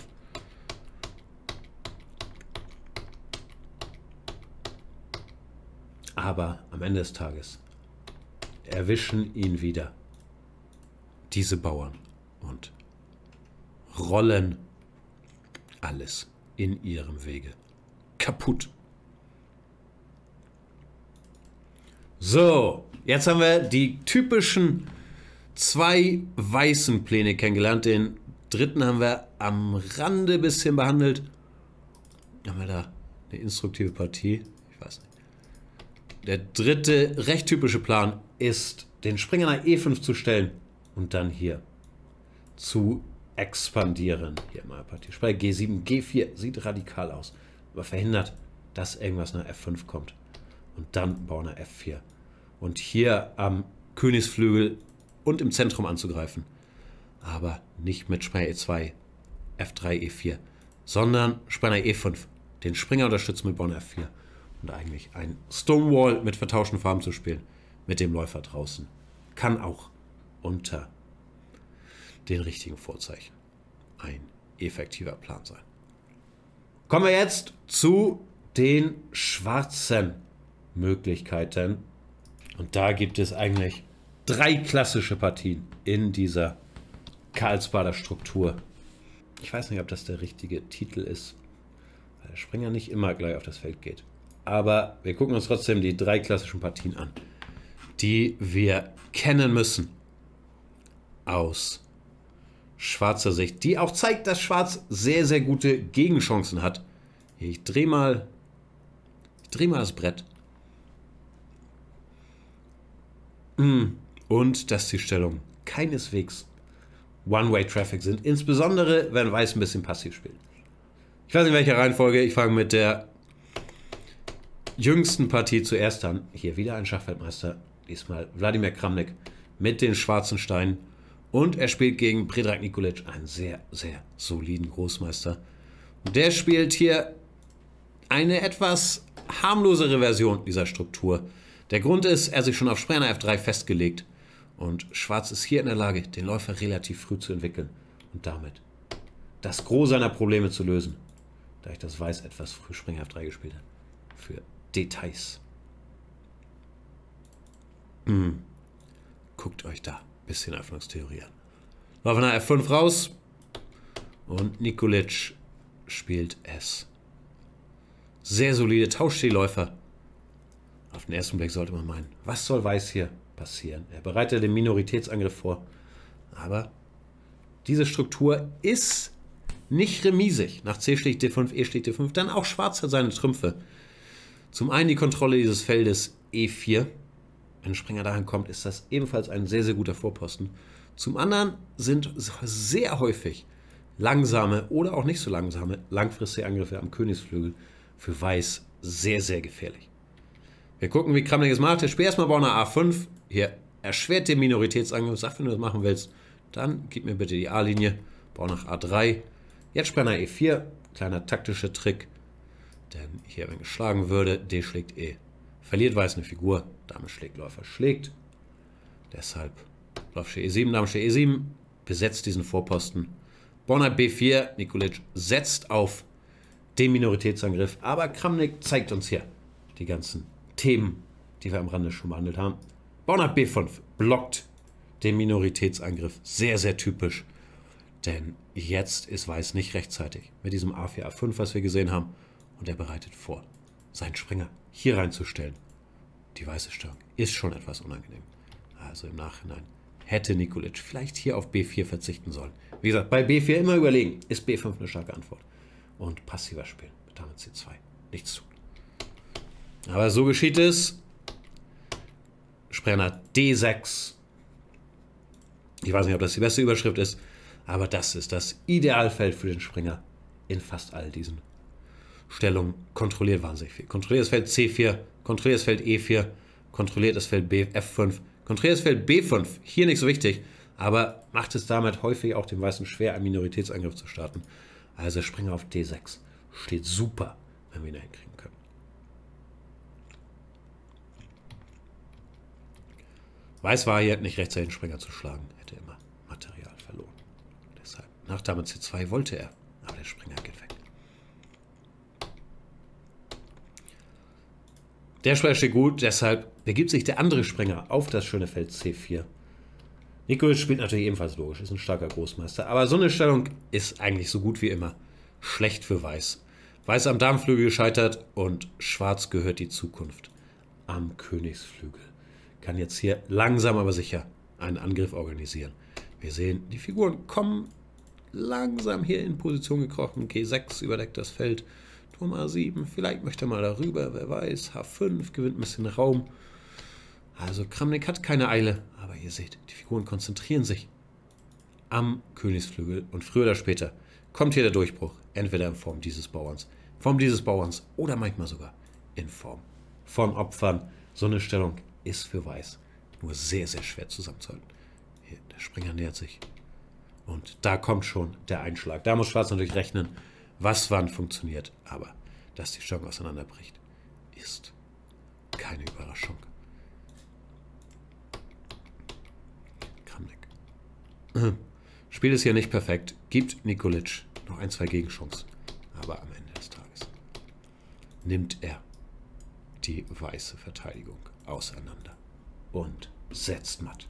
Aber am Ende des Tages erwischen ihn wieder diese Bauern und rollen alles in ihrem Wege kaputt. So, jetzt haben wir die typischen zwei weißen Pläne kennengelernt. Den dritten haben wir am Rande ein bisschen behandelt. Haben wir da eine instruktive Partie? Ich weiß nicht. Der dritte recht typische Plan ist, den Springer nach E5 zu stellen und dann hier zu expandieren. Hier mal Partie. Springer G7, G4 sieht radikal aus, aber verhindert, dass irgendwas nach F5 kommt. Und dann Bauer nach F4. Und hier am Königsflügel und im Zentrum anzugreifen. Aber nicht mit Springer E2, F3, E4, sondern Springer E5. Den Springer unterstützen mit Bauer nach F4. Und eigentlich ein Stonewall mit vertauschten Farben zu spielen. Mit dem Läufer draußen. Kann auch unter den richtigen Vorzeichen ein effektiver Plan sein. Kommen wir jetzt zu den schwarzen Möglichkeiten. Und da gibt es eigentlich 3 klassische Partien in dieser Karlsbader Struktur. Ich weiß nicht, ob das der richtige Titel ist, weil der Springer nicht immer gleich auf das Feld geht. Aber wir gucken uns trotzdem die 3 klassischen Partien an, die wir kennen müssen aus schwarzer Sicht, die auch zeigt, dass Schwarz sehr, sehr gute Gegenchancen hat. Hier, ich drehe mal das Brett. Und dass die Stellungen keineswegs One-Way-Traffic sind, insbesondere wenn Weiß ein bisschen passiv spielt. Ich weiß nicht, in welcher Reihenfolge, ich fange mit der jüngsten Partie zuerst an. Hier wieder ein Schachweltmeister, diesmal Wladimir Kramnik mit den schwarzen Steinen. Und er spielt gegen Predrag Nikolic, einen sehr, sehr soliden Großmeister. Und der spielt hier eine etwas harmlosere Version dieser Struktur. Der Grund ist, er hat sich schon auf Springer F3 festgelegt. Und Schwarz ist hier in der Lage, den Läufer relativ früh zu entwickeln. Und damit das Gros seiner Probleme zu lösen. Da ich das Weiß etwas früh Springer F3 gespielt habe. Für Details. Guckt euch da ein bisschen Öffnungstheorie an. Läufer nach F5 raus. Und Nikolic spielt es. Sehr solide, tauscht die Läufer. Auf den ersten Blick sollte man meinen, was soll Weiß hier passieren? Er bereitet den Minoritätsangriff vor. Aber diese Struktur ist nicht remisig. Nach C schlägt D5, E schlägt D5. Dann auch Schwarz hat seine Trümpfe. Zum einen die Kontrolle dieses Feldes E4. Wenn ein Springer dahin kommt, ist das ebenfalls ein sehr, sehr guter Vorposten. Zum anderen sind sehr häufig langsame oder auch nicht so langsame langfristige Angriffe am Königsflügel für Weiß sehr, sehr gefährlich. Wir gucken, wie Kramnik es macht. Er spielt erstmal Bauer nach A5. Hier erschwert den Minoritätsangriff. Sag, wenn du das machen willst, dann gib mir bitte die A-Linie. Bauer nach A3. Jetzt Springer E4. Kleiner taktischer Trick. Denn hier, wenn geschlagen würde, D schlägt E. Verliert Weiß eine Figur. Dame schlägt, Läufer schlägt. Deshalb Läufer E7, Dame schlägt E7. Besetzt diesen Vorposten. Bauer nach B4. Nikolic setzt auf den Minoritätsangriff. Aber Kramnik zeigt uns hier die ganzen Themen, die wir am Rande schon behandelt haben. Bauer nach B5 blockt den Minoritätsangriff. Sehr, sehr typisch. Denn jetzt ist Weiß nicht rechtzeitig mit diesem A4, A5, was wir gesehen haben. Und er bereitet vor, seinen Springer hier reinzustellen. Die weiße Stellung ist schon etwas unangenehm. Also im Nachhinein hätte Nikolic vielleicht hier auf B4 verzichten sollen. Wie gesagt, bei B4 immer überlegen. Ist B5 eine starke Antwort. Und passiver spielen mit Dame C2. Nichts tun. Aber so geschieht es. Springer nach D6. Ich weiß nicht, ob das die beste Überschrift ist, aber das ist das Idealfeld für den Springer in fast all diesen Stellungen. Kontrolliert wahnsinnig viel. Kontrolliert das Feld C4, kontrolliert das Feld E4, kontrolliert das Feld F5, kontrolliert das Feld B5. Hier nicht so wichtig, aber macht es damit häufig auch dem Weißen schwer, einen Minoritätsangriff zu starten. Also Springer auf D6 steht super, wenn wir ihn hinkriegen können. Weiß war hier nicht rechtzeitig den Springer zu schlagen, hätte immer Material verloren. Deshalb nach Dame C2 wollte er, aber der Springer geht weg. Der Springer steht gut, deshalb begibt sich der andere Springer auf das schöne Feld C4. Nikolic spielt natürlich ebenfalls logisch, ist ein starker Großmeister, aber so eine Stellung ist eigentlich so gut wie immer schlecht für Weiß. Weiß am Damenflügel gescheitert und Schwarz gehört die Zukunft am Königsflügel. Kann jetzt hier langsam aber sicher einen Angriff organisieren. Wir sehen, die Figuren kommen langsam hier in Position gekrochen. G6 überdeckt das Feld. Turm A7, vielleicht möchte er mal darüber, wer weiß. H5, gewinnt ein bisschen Raum. Also Kramnik hat keine Eile, aber ihr seht, die Figuren konzentrieren sich am Königsflügel und früher oder später kommt hier der Durchbruch, entweder in Form dieses Bauerns oder manchmal sogar in Form von Opfern. So eine Stellung ist für Weiß nur sehr, sehr schwer zusammenzuhalten. Hier, der Springer nähert sich und da kommt schon der Einschlag. Da muss Schwarz natürlich rechnen, was wann funktioniert, aber dass die Stellung auseinanderbricht, ist keine Überraschung. Kramnik. Spiel ist hier nicht perfekt, gibt Nikolic noch ein, zwei Gegenchancen, aber am Ende des Tages nimmt er die weiße Verteidigung auseinander und setzt matt.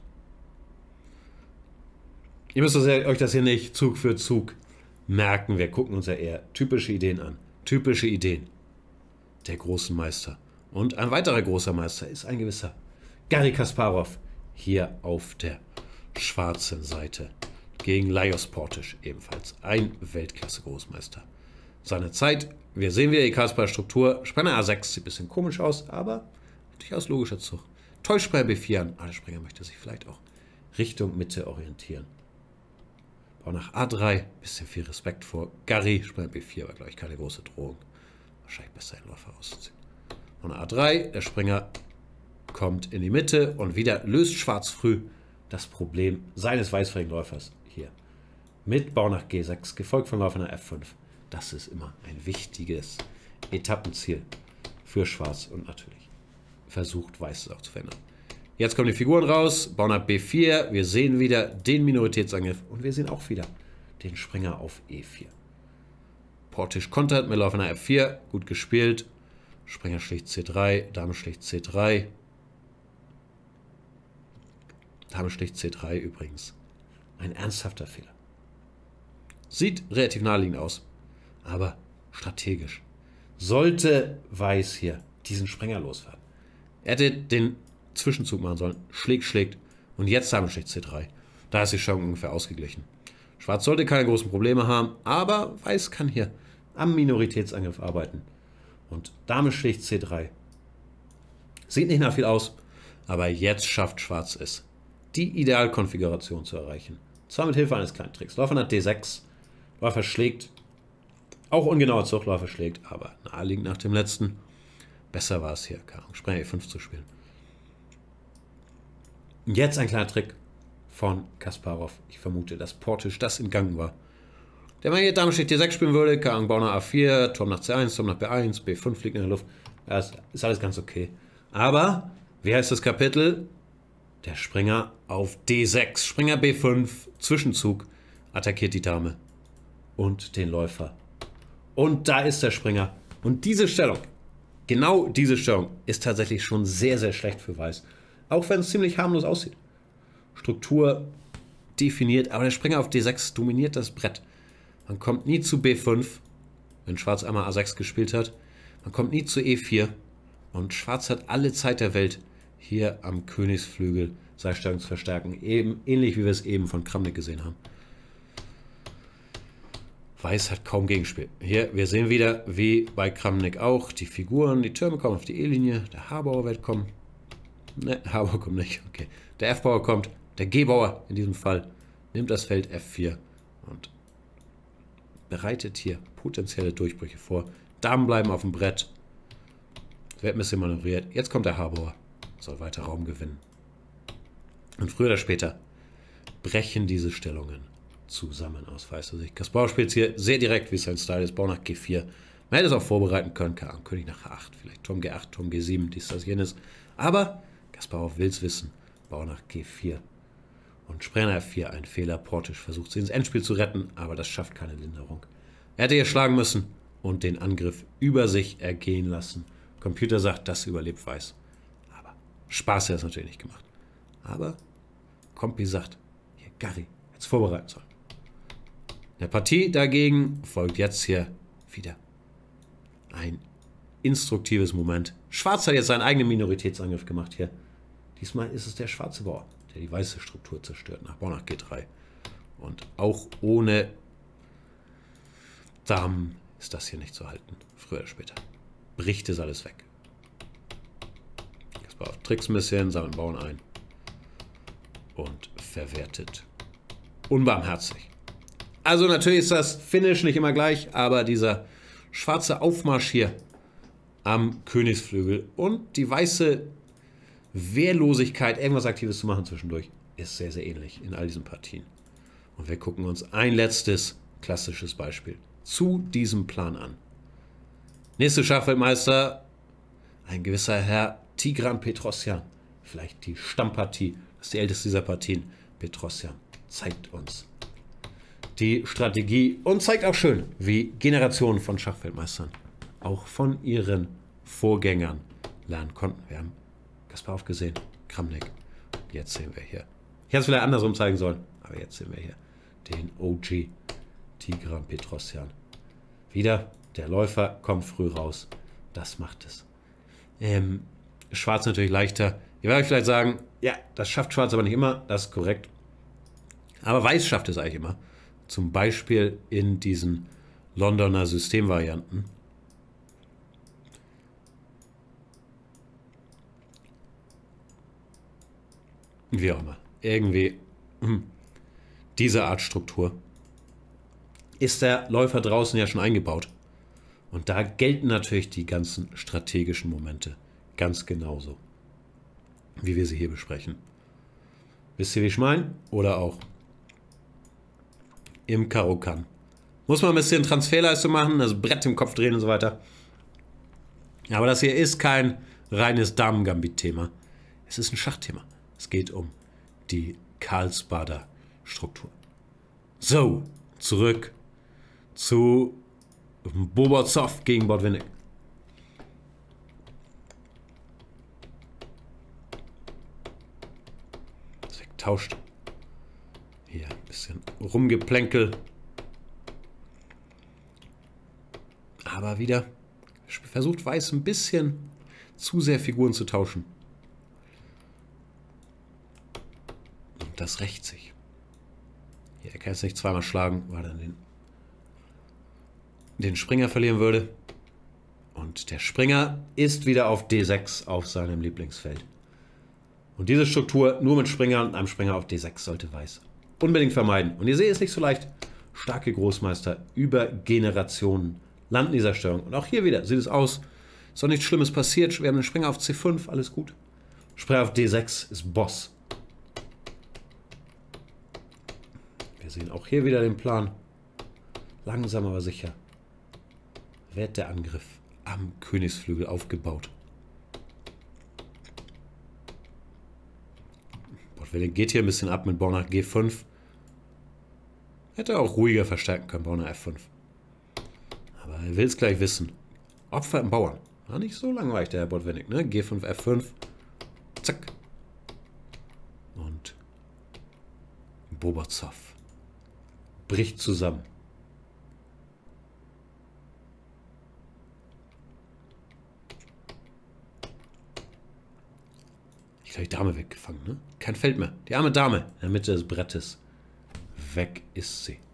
Ihr müsst euch das hier nicht Zug für Zug merken. Wir gucken uns ja eher typische Ideen an. Typische Ideen der großen Meister. Und ein weiterer großer Meister ist ein gewisser Garry Kasparov hier auf der schwarzen Seite gegen Lajos Portisch, ebenfalls ein Weltklasse-Großmeister. Seine Zeit, wir sehen wieder die Kasparov-Struktur. Springer A6 sieht ein bisschen komisch aus, aber durchaus logischer Zug. Täuschspringer B4 an. Der Springer möchte sich vielleicht auch Richtung Mitte orientieren. Bau nach A3, bisschen viel Respekt vor Garry. Springer B4 war, glaube ich, keine große Drohung. Wahrscheinlich besser den Läufer auszuziehen. Und A3, der Springer kommt in die Mitte und wieder löst Schwarz früh das Problem seines weißfarbigen Läufers hier. Mit Bau nach G6, gefolgt von Läufer nach F5. Das ist immer ein wichtiges Etappenziel für Schwarz und natürlich versucht Weiß es auch zu verändern. Jetzt kommen die Figuren raus, Bau nach B4, wir sehen wieder den Minoritätsangriff und wir sehen auch wieder den Springer auf E4. Portisch kontert mit Läufer nach F4, gut gespielt. Springer schlicht C3, Dame schlicht C3. Dame schlicht C3 übrigens. Ein ernsthafter Fehler. Sieht relativ naheliegend aus, aber strategisch. Sollte Weiß hier diesen Springer loswerden. Er hätte den Zwischenzug machen sollen. Schlägt. Und jetzt Dame schlicht C3. Da ist die Stellung ungefähr ausgeglichen. Schwarz sollte keine großen Probleme haben, aber Weiß kann hier am Minoritätsangriff arbeiten. Und Dame schlicht C3. Sieht nicht nach viel aus, aber jetzt schafft Schwarz es, die Idealkonfiguration zu erreichen. Zwar mit Hilfe eines kleinen Tricks. Läufer nach D6. Läufer schlägt. Auch ungenauer Zug, Läufer schlägt, aber naheliegend nach dem letzten. Besser war es hier, Springer E5 zu spielen. Jetzt ein kleiner Trick von Kasparov. Ich vermute, dass Portisch das in Gang war. Der mal hier Dame schlicht D6 spielen würde, Bau nach A4, Turm nach C1, Turm nach B1, B5 fliegt in der Luft. Das ist alles ganz okay. Aber, wie heißt das Kapitel? Der Springer auf D6. Springer B5, Zwischenzug, attackiert die Dame und den Läufer. Und da ist der Springer. Und diese Stellung, genau diese Stellung, ist tatsächlich schon sehr, sehr schlecht für Weiß. Auch wenn es ziemlich harmlos aussieht. Struktur definiert, aber der Springer auf D6 dominiert das Brett. Man kommt nie zu B5, wenn Schwarz einmal A6 gespielt hat. Man kommt nie zu E4. Und Schwarz hat alle Zeit der Welt, hier am Königsflügel seine Stellung zu verstärken. Eben, ähnlich wie wir es eben von Kramnik gesehen haben. Weiß hat kaum Gegenspiel. Hier, wir sehen wieder, wie bei Kramnik auch, die Figuren, die Türme kommen auf die E-Linie, der H-Bauer wird kommen. Ne, H-Bauer kommt nicht, okay. Der F-Bauer kommt, der G-Bauer in diesem Fall nimmt das Feld F4 und bereitet hier potenzielle Durchbrüche vor. Damen bleiben auf dem Brett. Es wird ein bisschen manövriert. Jetzt kommt der H-Bauer, soll weiter Raum gewinnen. Und früher oder später brechen diese Stellungen zusammen aus weißer Sicht. Kasparov spielt hier sehr direkt, wie sein Style ist. Bau nach G4. Man hätte es auch vorbereiten können. König nach H8, vielleicht Turm G8, Turm G7, dies, das, jenes. Aber Kasparov will es wissen. Bau nach G4. Und Springer F4, ein Fehler. Portisch versucht sie ins Endspiel zu retten, aber das schafft keine Linderung. Er hätte hier schlagen müssen und den Angriff über sich ergehen lassen. Computer sagt, das überlebt Weiß. Aber Spaß hat es natürlich nicht gemacht. Aber Compi sagt, hier Garry jetzt vorbereiten soll. Der Partie dagegen folgt jetzt hier wieder ein instruktives Moment. Schwarz hat jetzt seinen eigenen Minoritätsangriff gemacht hier. Diesmal ist es der schwarze Bauer, der die weiße Struktur zerstört. Nach Bau nach G3. Und auch ohne Damen ist das hier nicht zu halten. Früher oder später. Bricht es alles weg. Jetzt auf Tricks ein bisschen, sammelt Bauern ein. Und verwertet. Unbarmherzig. Also natürlich ist das Finish nicht immer gleich, aber dieser schwarze Aufmarsch hier am Königsflügel und die weiße Wehrlosigkeit, irgendwas Aktives zu machen zwischendurch, ist sehr, sehr ähnlich in all diesen Partien. Und wir gucken uns ein letztes klassisches Beispiel zu diesem Plan an. Nächste Schachweltmeister, ein gewisser Herr Tigran Petrosyan. Vielleicht die Stammpartie, das ist die älteste dieser Partien. Petrosyan zeigt uns die Strategie und zeigt auch schön, wie Generationen von Schachweltmeistern auch von ihren Vorgängern lernen konnten. Wir haben Kasparov gesehen, Kramnik. Jetzt sehen wir hier. Ich hätte es vielleicht andersrum zeigen sollen, aber jetzt sehen wir hier den OG Tigran Petrosyan. Wieder, der Läufer kommt früh raus. Das macht es. Schwarz natürlich leichter. Ihr werdet euch vielleicht sagen, ja, das schafft Schwarz aber nicht immer. Das ist korrekt. Aber Weiß schafft es eigentlich immer. Zum Beispiel in diesen Londoner Systemvarianten. Wie auch immer. Irgendwie diese Art Struktur ist der Läufer draußen ja schon eingebaut. Und da gelten natürlich die ganzen strategischen Momente ganz genauso, wie wir sie hier besprechen. Wisst ihr, wie ich meine? Oder auch im Karo-Kann. Muss man ein bisschen Transferleistung machen, also Brett im Kopf drehen und so weiter. Aber das hier ist kein reines Damen-Gambit-Thema. Es ist ein Schachthema. Es geht um die Karlsbader Struktur. So, zurück zu Bobotsov gegen Botvinnik. Das wegtauscht. Hier ein bisschen Rumgeplänkel. Aber wieder versucht Weiß ein bisschen zu sehr Figuren zu tauschen. Und das rächt sich. Hier, er kann jetzt nicht zweimal schlagen, weil er den Springer verlieren würde. Und der Springer ist wieder auf D6 auf seinem Lieblingsfeld. Und diese Struktur nur mit Springer und einem Springer auf D6 sollte Weiß unbedingt vermeiden. Und ihr seht, es ist nicht so leicht. Starke Großmeister über Generationen landen in dieser Stellung. Und auch hier wieder sieht es aus, ist doch nichts Schlimmes passiert. Wir haben einen Springer auf C5, alles gut. Springer auf D6 ist Boss. Wir sehen auch hier wieder den Plan. Langsam aber sicher wird der Angriff am Königsflügel aufgebaut. Botvinnik geht hier ein bisschen ab mit Bauer nach G5. Hätte auch ruhiger verstärken können, Bauer nach F5. Aber er will es gleich wissen. Opfer im Bauern. War nicht so langweilig, der Herr Botvinnik, ne? G5, F5. Zack. Und Bobotsov bricht zusammen. Ich glaube, die Dame weggefangen, ne? Kein Feld mehr. Die arme Dame in der Mitte des Brettes. Weg ist sie.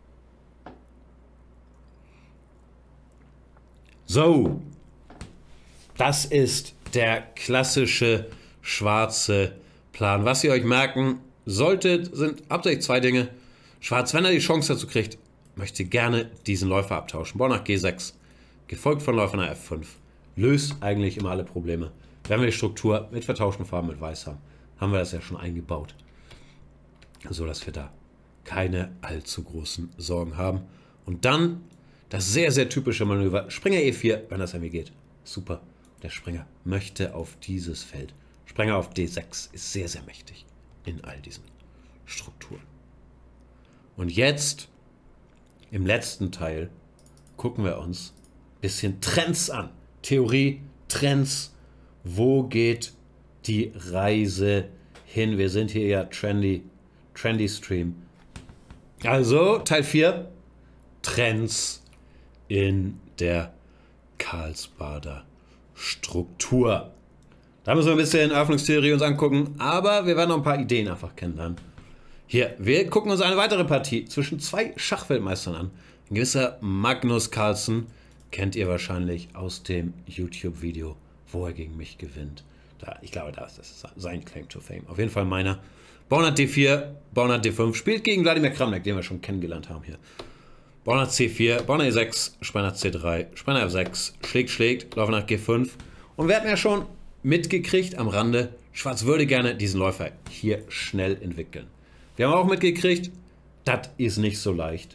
So. Das ist der klassische schwarze Plan. Was ihr euch merken solltet, sind hauptsächlich zwei Dinge. Schwarz, wenn er die Chance dazu kriegt, möchte gerne diesen Läufer abtauschen. Bauer nach G6, gefolgt von Läufer nach F5. Löst eigentlich immer alle Probleme. Wenn wir die Struktur mit vertauschten Farben mit Weiß haben, haben wir das ja schon eingebaut. So dass wir da keine allzu großen Sorgen haben. Und dann das sehr, sehr typische Manöver. Springer E4, wenn das irgendwie geht. Super. Der Springer möchte auf dieses Feld. Springer auf D6 ist sehr, sehr mächtig in all diesen Strukturen. Und jetzt, im letzten Teil, gucken wir uns ein bisschen Trends an. Theorie, Trends. Wo geht die Reise hin? Wir sind hier ja Trendy Stream. Also, Teil 4. Trends in der Karlsbader Struktur. Da müssen wir ein bisschen Eröffnungstheorie uns angucken, aber wir werden noch ein paar Ideen einfach kennenlernen. Hier, wir gucken uns eine weitere Partie zwischen zwei Schachweltmeistern an. Ein gewisser Magnus Carlsen kennt ihr wahrscheinlich aus dem YouTube-Video, wo er gegen mich gewinnt. Ich glaube, das ist sein Claim to Fame. Auf jeden Fall meiner. Bauern hat D4, Bauern hat D5, spielt gegen Wladimir Kramnik, den wir schon kennengelernt haben hier. Bauern hat C4, Bauern E6, Sprenger hat C3, Sprenger F6, schlägt, Läufer nach G5. Und wir hatten ja schon mitgekriegt am Rande, Schwarz würde gerne diesen Läufer hier schnell entwickeln. Wir haben auch mitgekriegt, das ist nicht so leicht.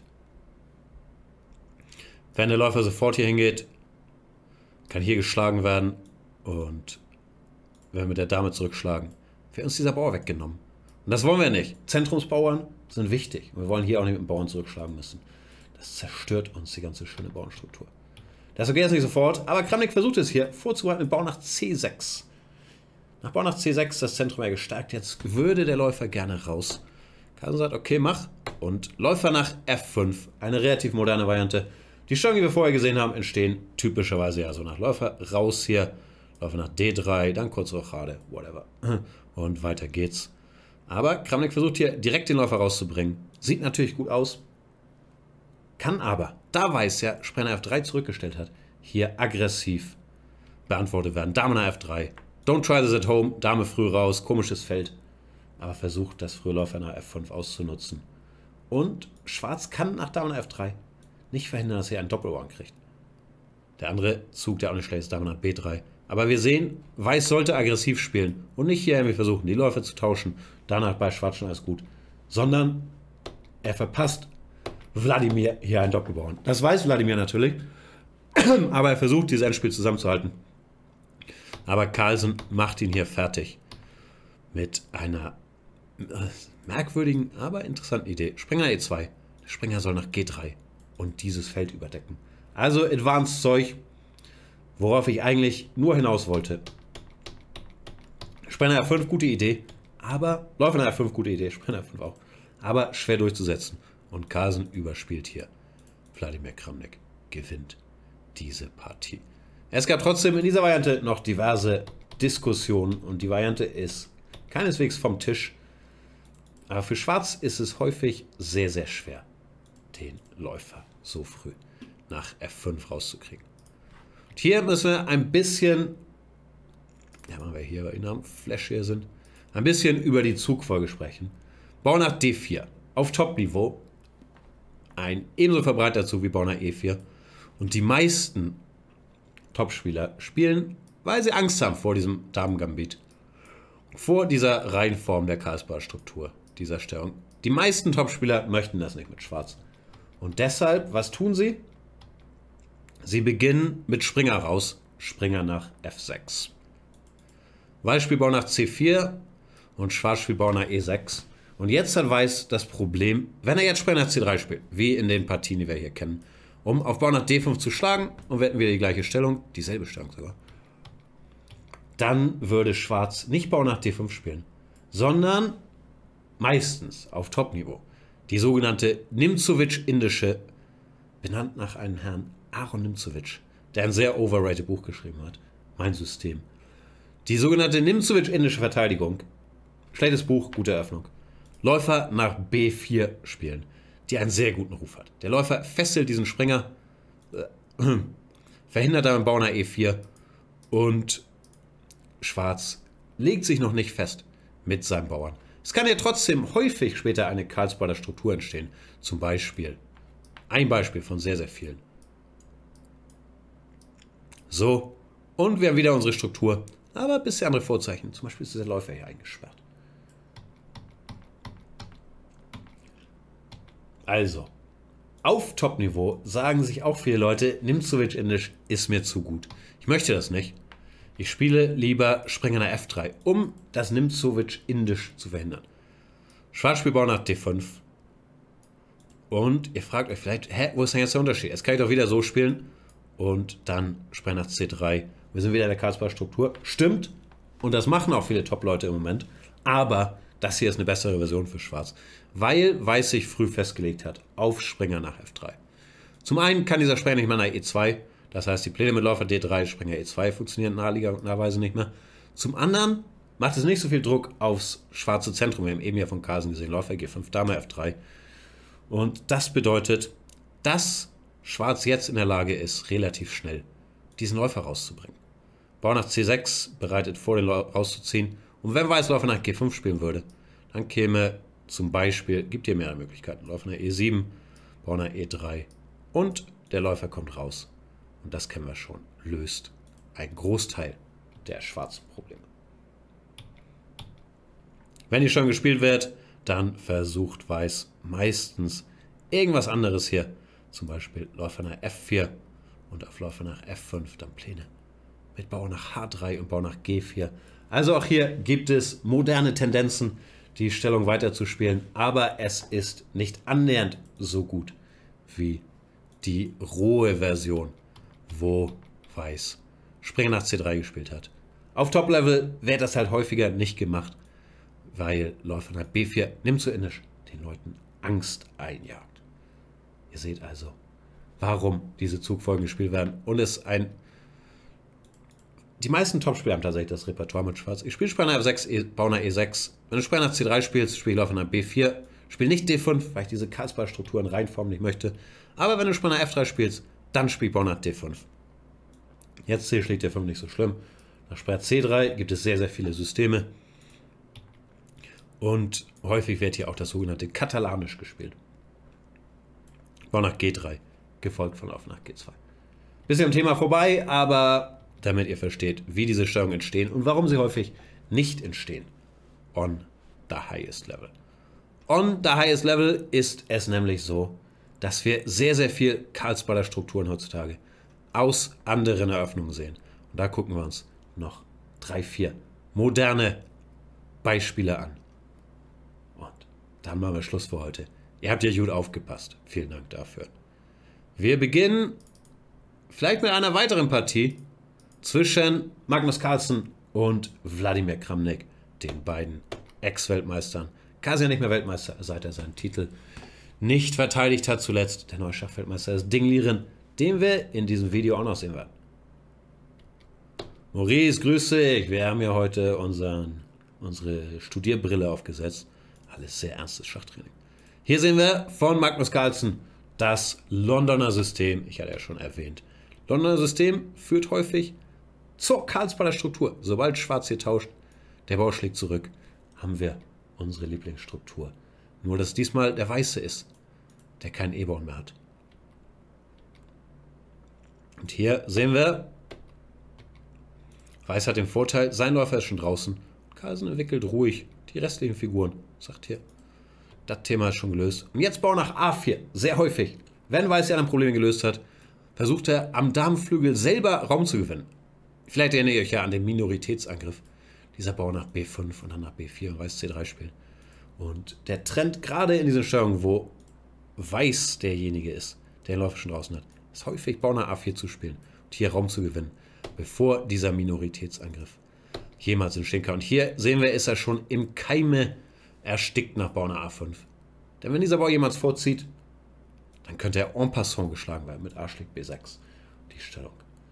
Wenn der Läufer sofort hier hingeht, kann hier geschlagen werden und wenn wir mit der Dame zurückschlagen, wird uns dieser Bauer weggenommen. Und das wollen wir nicht. Zentrumsbauern sind wichtig. Wir wollen hier auch nicht mit dem Bauern zurückschlagen müssen. Das zerstört uns die ganze schöne Bauernstruktur. Das geht jetzt nicht sofort, aber Kramnik versucht es hier vorzubereiten mit Bauer nach C6. Nach Bauer nach C6 das Zentrum ja gestärkt. Jetzt würde der Läufer gerne raus. Carlsen sagt, okay, mach. Und Läufer nach F5. Eine relativ moderne Variante. Die Stellungen, die wir vorher gesehen haben, entstehen typischerweise ja so nach Läufer raus hier. Läufer nach D3, dann kurz Rochade, whatever. Und weiter geht's. Aber Kramnik versucht hier direkt den Läufer rauszubringen. Sieht natürlich gut aus. Kann aber, da weiß ja, Sprenger F3 zurückgestellt hat, hier aggressiv beantwortet werden. Dame nach F3. Don't try this at home. Dame früh raus. Komisches Feld. Aber versucht, das frühe Läufer nach F5 auszunutzen. Und Schwarz kann nach Dame nach F3 nicht verhindern, dass er einen Doppelbauern kriegt. Der andere Zug, der auch nicht schlecht ist, Dame nach B3. Aber wir sehen, Weiß sollte aggressiv spielen und nicht hier irgendwie versuchen, die Läufer zu tauschen. Danach bei Schwarz schon alles gut. Sondern er verpasst Wladimir hier einen Doppelbauern. Das weiß Wladimir natürlich, aber er versucht, dieses Endspiel zusammenzuhalten. Aber Carlsen macht ihn hier fertig mit einer merkwürdigen, aber interessanten Idee. Springer E2. Der Springer soll nach G3 und dieses Feld überdecken. Also Advanced Zeug, worauf ich eigentlich nur hinaus wollte. Springer F5, gute Idee, aber Läufer nach F5, gute Idee, Springer F5 auch. Aber schwer durchzusetzen. Und Carlsen überspielt hier. Wladimir Kramnik gewinnt diese Partie. Es gab trotzdem in dieser Variante noch diverse Diskussionen und die Variante ist keineswegs vom Tisch. Aber für Schwarz ist es häufig sehr, sehr schwer, den Läufer so früh nach F5 rauszukriegen. Und hier müssen wir ein bisschen, ja, machen wir hier bei Ihnen am Flash hier sind, ein bisschen über die Zugfolge sprechen. Bauer nach D4 auf Top-Niveau. Ein ebenso verbreiteter Zug wie Bauer nach E4. Und die meisten Topspieler spielen, weil sie Angst haben vor diesem Damen-Gambit. Vor dieser Reihenform der Karlsbader-Struktur, dieser Stellung. Die meisten Topspieler möchten das nicht mit Schwarz. Und deshalb, was tun sie? Sie beginnen mit Springer raus. Springer nach F6. Weiß spielt Bauer nach C4 und Schwarz spielt Bauer nach E6. Und jetzt hat Weiß das Problem, wenn er jetzt Springer nach C3 spielt, wie in den Partien, die wir hier kennen, um auf Bauer nach D5 zu schlagen und wir hätten wieder die gleiche Stellung, dieselbe Stellung sogar, dann würde Schwarz nicht Bauer nach D5 spielen, sondern meistens auf Top-Niveau die sogenannte Nimzowitsch-indische, benannt nach einem Herrn Aaron Nimzowitsch, der ein sehr overrated Buch geschrieben hat, Mein System. Die sogenannte Nimzowitsch-indische Verteidigung, schlechtes Buch, gute Eröffnung. Läufer nach B4 spielen, die einen sehr guten Ruf hat. Der Läufer fesselt diesen Springer, verhindert damit Bauer nach E4 und Schwarz legt sich noch nicht fest mit seinem Bauern. Es kann ja trotzdem häufig später eine Karlsbader Struktur entstehen. Zum Beispiel, ein Beispiel von sehr, sehr vielen. So, und wir haben wieder unsere Struktur, aber ein bisschen andere Vorzeichen. Zum Beispiel ist dieser Läufer hier eingesperrt. Also, auf Top-Niveau sagen sich auch viele Leute, Nimzowitsch-Indisch ist mir zu gut. Ich möchte das nicht. Ich spiele lieber Springer nach F3, um das Nimzowitsch-Indisch zu verhindern. Schwarz spielt Bauer nach D5. Und ihr fragt euch vielleicht, wo ist denn jetzt der Unterschied? Jetzt kann ich doch wieder so spielen und dann Springer nach C3. Wir sind wieder in der Karlsbader Struktur. Stimmt. Und das machen auch viele Top-Leute im Moment. Aber das hier ist eine bessere Version für Schwarz. Weil Weiß sich früh festgelegt hat auf Springer nach F3. Zum einen kann dieser Springer nicht mehr nach E2. Das heißt, die Pläne mit Läufer D3, Springer E2 funktionieren naheliegenderweise nicht mehr. Zum anderen macht es nicht so viel Druck aufs schwarze Zentrum. Wir haben eben ja von Carlsen gesehen, Läufer G5, Dame F3. Und das bedeutet, dass Schwarz jetzt in der Lage ist, relativ schnell diesen Läufer rauszubringen. Bauer nach C6 bereitet vor, den Läufer rauszuziehen. Und wenn Weiß Läufer nach G5 spielen würde, dann käme zum Beispiel, gibt hier mehrere Möglichkeiten, Läufer nach E7, Bauer nach E3 und der Läufer kommt raus. Und das kennen wir schon, löst einen Großteil der schwarzen Probleme. Wenn die schon gespielt wird, dann versucht Weiß meistens irgendwas anderes hier. Zum Beispiel Läufer nach F4 und auf Läufer nach F5 dann Pläne mit Bauer nach H3 und Bauer nach G4. Also auch hier gibt es moderne Tendenzen, die Stellung weiterzuspielen, aber es ist nicht annähernd so gut wie die rohe Version, wo Weiß Springer nach C3 gespielt hat. Auf Top-Level wird das halt häufiger nicht gemacht, weil Läufer nach B4 nimmt so indisch den Leuten Angst einjagt. Ihr seht also, warum diese Zugfolgen gespielt werden und es die meisten Top-Spieler haben tatsächlich das Repertoire mit Schwarz. Ich spiele Springer nach F6, Bauer nach E6. Wenn du Springer nach C3 spielst, spiele ich Läufer nach B4. Spiele nicht D5, weil ich diese Karlsbad-Struktur in Reihenform nicht möchte. Aber wenn du Springer nach F3 spielst, dann spiel Bauer nach D5. Jetzt C schlägt D5 nicht so schlimm. Nach Springer C3 gibt es sehr, sehr viele Systeme. Und häufig wird hier auch das sogenannte Katalanisch gespielt. Bauer nach G3, gefolgt von Läufer nach G2. Bisschen am Thema vorbei, aber damit ihr versteht, wie diese Stellungen entstehen und warum sie häufig nicht entstehen on the highest level. On the highest level ist es nämlich so, dass wir sehr, sehr viel Karlsbader Strukturen heutzutage aus anderen Eröffnungen sehen. Und da gucken wir uns noch 3, 4 moderne Beispiele an. Und dann machen wir Schluss für heute. Ihr habt ja gut aufgepasst. Vielen Dank dafür. Wir beginnen vielleicht mit einer weiteren Partie zwischen Magnus Carlsen und Wladimir Kramnik, den beiden Ex-Weltmeistern. Carlsen ja nicht mehr Weltmeister, seit er seinen Titel nicht verteidigt hat zuletzt. Der neue Schachweltmeister ist Ding Liren, den wir in diesem Video auch noch sehen werden. Maurice, grüß dich. Wir haben ja heute unsere Studierbrille aufgesetzt. Alles sehr ernstes Schachtraining. Hier sehen wir von Magnus Carlsen das Londoner System. Ich hatte ja schon erwähnt. Londoner System führt häufig zur Karlsbader Struktur. Sobald Schwarz hier tauscht, der Bauer schlägt zurück, haben wir unsere Lieblingsstruktur. Nur, dass diesmal der Weiße ist, der keinen E-Bauern mehr hat. Und hier sehen wir, Weiß hat den Vorteil, sein Läufer ist schon draußen. Carlsen entwickelt ruhig die restlichen Figuren. Sagt hier, das Thema ist schon gelöst. Und jetzt Bauer nach A4. Sehr häufig. Wenn Weiß die anderen Probleme gelöst hat, versucht er am Damenflügel selber Raum zu gewinnen. Vielleicht erinnert ihr euch ja an den Minoritätsangriff. Dieser Bauer nach B5 und dann nach B4 und Weiß C3 spielen. Und der Trend gerade in dieser Steuerung, wo Weiß derjenige ist, der den Läufer schon draußen hat, ist häufig Bauer nach A4 zu spielen und hier Raum zu gewinnen, bevor dieser Minoritätsangriff jemals entstehen kann. Und hier sehen wir, ist er schon im Keime erstickt nach Bauer nach A5. Denn wenn dieser Bauer jemals vorzieht, dann könnte er en passant geschlagen werden mit A schlägt B6. Die Stellung.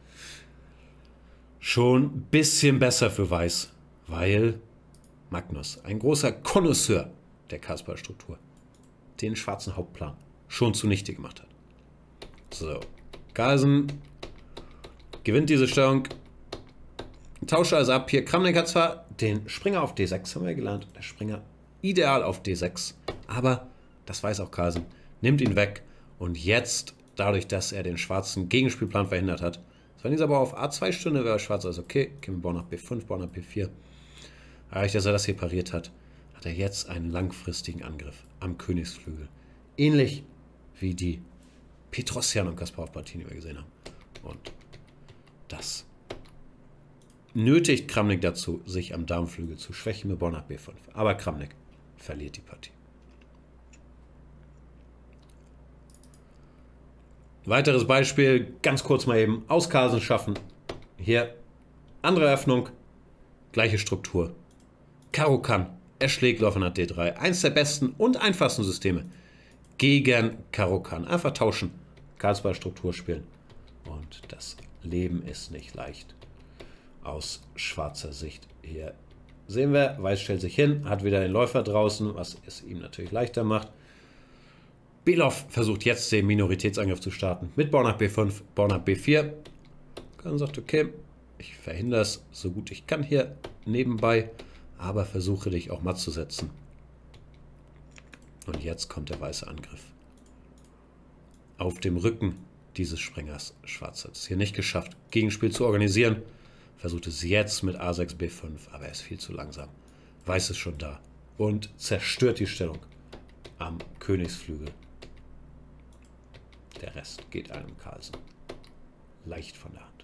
Schon ein bisschen besser für Weiß, weil Magnus, ein großer Connoisseur der Karlsbader Struktur, den schwarzen Hauptplan schon zunichte gemacht hat. So, Carlsen gewinnt diese Stellung, tauscht also ab. Hier Kramnik hat zwar den Springer auf D6, haben wir gelernt, der Springer ideal auf D6, aber das weiß auch Carlsen, nimmt ihn weg und jetzt, dadurch, dass er den schwarzen Gegenspielplan verhindert hat, wenn dieser Bauer auf A2 stünde, wäre schwarz also okay. Käme Bauer nach B5, Bauer nach B4. Dadurch, dass er das hier pariert hat, hat er jetzt einen langfristigen Angriff am Königsflügel. Ähnlich wie die Petrosyan und Kasparov-Partien, die wir gesehen haben. Und das nötigt Kramnik dazu, sich am Damenflügel zu schwächen mit Bauer nach B5. Aber Kramnik verliert die Partie. Weiteres Beispiel, ganz kurz mal eben, aus Carlsen schaffen. Hier, andere Öffnung, gleiche Struktur. Karo-Kann, er schlägt Läufer nach D3. Eins der besten und einfachsten Systeme gegen Karo-Kann. Einfach tauschen, Karlsbader Struktur spielen. Und das Leben ist nicht leicht. Aus schwarzer Sicht. Hier sehen wir, Weiß stellt sich hin, hat wieder den Läufer draußen, was es ihm natürlich leichter macht. Belov versucht jetzt den Minoritätsangriff zu starten. Mit Bauern nach B5, Bauern nach B4. Dann sagt, okay, ich verhindere es so gut ich kann hier nebenbei, aber versuche dich auch matt zu setzen. Und jetzt kommt der weiße Angriff. Auf dem Rücken dieses Sprengers. Schwarz hat es hier nicht geschafft, Gegenspiel zu organisieren. Versucht es jetzt mit A6, B5, aber er ist viel zu langsam. Weiß ist schon da und zerstört die Stellung am Königsflügel. Der Rest geht einem Carlsen leicht von der Hand.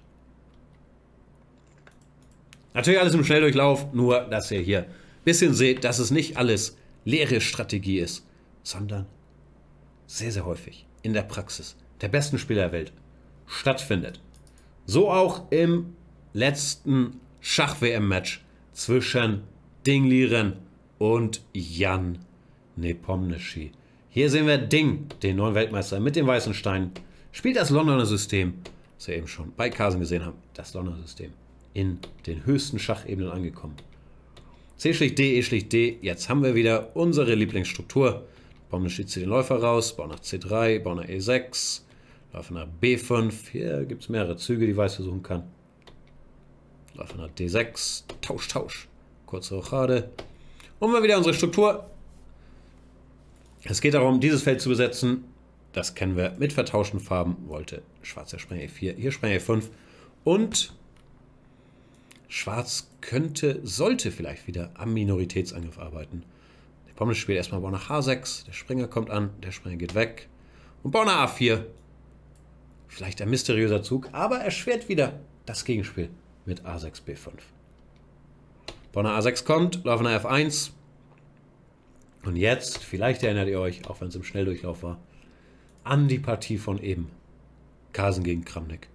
Natürlich alles im Schnelldurchlauf, nur dass ihr hier ein bisschen seht, dass es nicht alles leere Strategie ist, sondern sehr, sehr häufig in der Praxis der besten Spieler der Welt stattfindet. So auch im letzten Schach-WM-Match zwischen Ding Liren und Jan Nepomniachtchi. Hier sehen wir Ding, den neuen Weltmeister mit dem weißen Stein, spielt das Londoner System, das wir eben schon bei Carlsen gesehen haben, das Londoner System, in den höchsten Schachebenen angekommen. C schlicht D, E schlicht D, jetzt haben wir wieder unsere Lieblingsstruktur. Nepomniachtchi zieht den Läufer raus, Bauer nach C3, Bauer nach E6, Läufer nach B5, hier gibt es mehrere Züge, die Weiß versuchen kann. Läufer nach D6, Tausch, Tausch, kurze Rochade. Und mal wieder unsere Struktur. Es geht darum, dieses Feld zu besetzen. Das kennen wir mit vertauschten Farben. Wollte Schwarz der Springer E4, hier Springer E5. Und Schwarz sollte vielleicht wieder am Minoritätsangriff arbeiten. Der Pommel spielt erstmal Bauer nach H6. Der Springer kommt an, der Springer geht weg. Und Bauer nach A4. Vielleicht ein mysteriöser Zug, aber erschwert wieder das Gegenspiel mit A6, B5. Bauer nach A6 kommt, Läufer nach F1. Und jetzt, vielleicht erinnert ihr euch, auch wenn es im Schnelldurchlauf war, an die Partie von eben. Carlsen gegen Kramnik.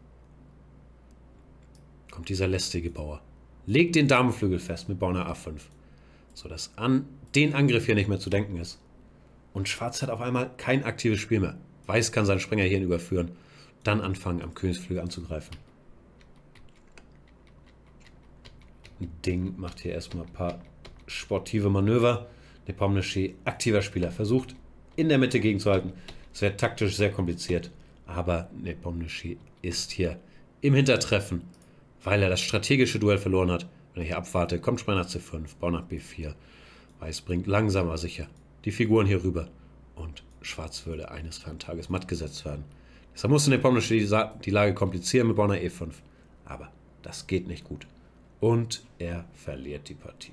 Kommt dieser lästige Bauer. Legt den Damenflügel fest mit Bauer nach A5. Sodass an den Angriff hier nicht mehr zu denken ist. Und Schwarz hat auf einmal kein aktives Spiel mehr. Weiß kann seinen Springer hierhin überführen. Dann anfangen, am Königsflügel anzugreifen. Ding macht hier erstmal ein paar sportive Manöver. Nepomniachtchi, aktiver Spieler, versucht in der Mitte gegenzuhalten. Es wird taktisch sehr kompliziert, aber Nepomniachtchi ist hier im Hintertreffen, weil er das strategische Duell verloren hat. Wenn er hier abwartet, kommt Springer nach C5, Bauer nach B4. Weiß bringt langsam aber sicher die Figuren hier rüber und Schwarz würde eines feinen Tages matt gesetzt werden. Deshalb musste Nepomniachtchi die Lage komplizieren mit Bauer nach E5, aber das geht nicht gut. Und er verliert die Partie.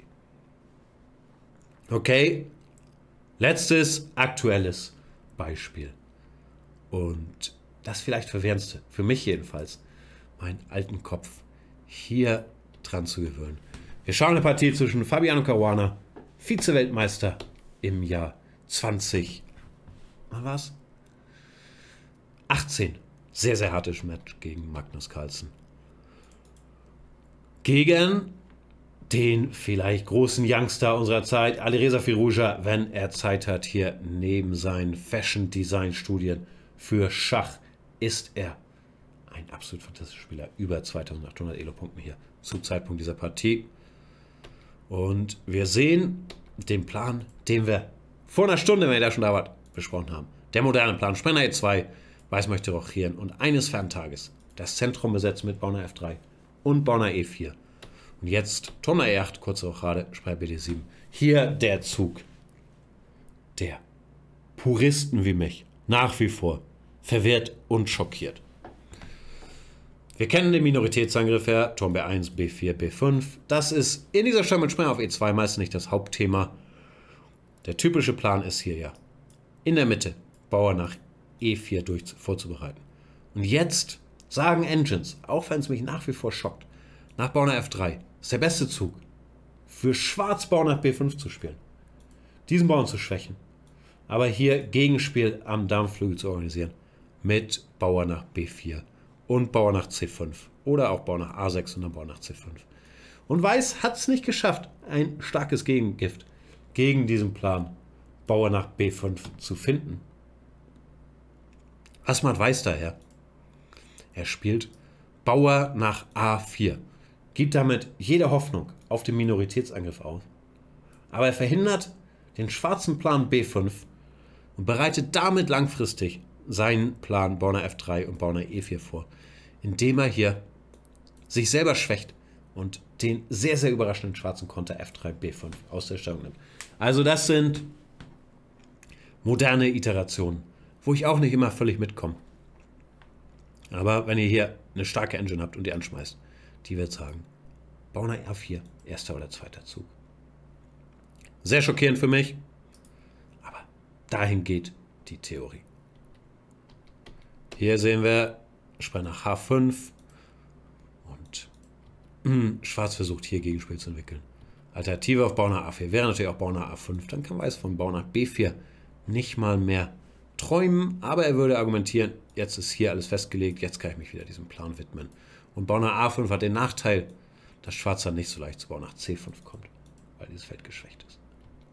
Okay, letztes aktuelles Beispiel. Und das vielleicht verwirrendste, für mich jedenfalls, meinen alten Kopf hier dran zu gewöhnen. Wir schauen eine Partie zwischen Fabiano Caruana, Vize-Weltmeister im Jahr 20. Wann war's? 18. Sehr, sehr hartes Match gegen Magnus Carlsen. Gegen den vielleicht großen Youngster unserer Zeit, Alireza Firouzja, wenn er Zeit hat, hier neben seinen Fashion-Design-Studien für Schach, ist er ein absolut fantastischer Spieler. Über 2800 Elo-Punkten hier zum Zeitpunkt dieser Partie. Und wir sehen den Plan, den wir vor einer Stunde, wenn ihr da schon da wart, besprochen haben. Der moderne Plan, Springer E2, Weiß möchte rochieren und eines Ferntages das Zentrum besetzt mit Bauer nach F3 und Bauer nach E4. Und jetzt Turm nach E8, kurze Rochade, Springer BD7. Hier der Zug der Puristen wie mich, nach wie vor verwirrt und schockiert. Wir kennen den Minoritätsangriff her, Turm B1, B4, B5. Das ist in dieser Stellung mit Springer auf E2 meist nicht das Hauptthema. Der typische Plan ist hier ja in der Mitte Bauer nach E4 vorzubereiten. Und jetzt sagen Engines, auch wenn es mich nach wie vor schockt, nach Bauer nach F3 ist der beste Zug für Schwarz Bauer nach B5 zu spielen. Diesen Bauern zu schwächen. Aber hier Gegenspiel am Damenflügel zu organisieren. Mit Bauer nach B4 und Bauer nach C5. Oder auch Bauer nach A6 und dann Bauer nach C5. Und Weiß hat es nicht geschafft, ein starkes Gegengift gegen diesen Plan Bauer nach B5 zu finden. Was macht Weiß daher? Er spielt Bauer nach A4. Gibt damit jede Hoffnung auf den Minoritätsangriff aus. Aber er verhindert den schwarzen Plan B5 und bereitet damit langfristig seinen Plan Bauern F3 und Bauern E4 vor, indem er hier sich selber schwächt und den sehr, sehr überraschenden schwarzen Konter F3, B5 aus der Stellung nimmt. Also das sind moderne Iterationen, wo ich auch nicht immer völlig mitkomme. Aber wenn ihr hier eine starke Engine habt und die anschmeißt, die wird sagen, Bauern R4, erster oder zweiter Zug. Sehr schockierend für mich, aber dahin geht die Theorie. Hier sehen wir Springer nach H5 und Schwarz versucht hier Gegenspiel zu entwickeln. Alternative auf Bauern A4 wäre natürlich auch Bauern A5. Dann kann Weiß von Bauern B4 nicht mal mehr träumen, aber er würde argumentieren, jetzt ist hier alles festgelegt, jetzt kann ich mich wieder diesem Plan widmen. Und Bauern A5 hat den Nachteil, dass Schwarz dann nicht so leicht zu Bauern nach C5 kommt, weil dieses Feld geschwächt ist.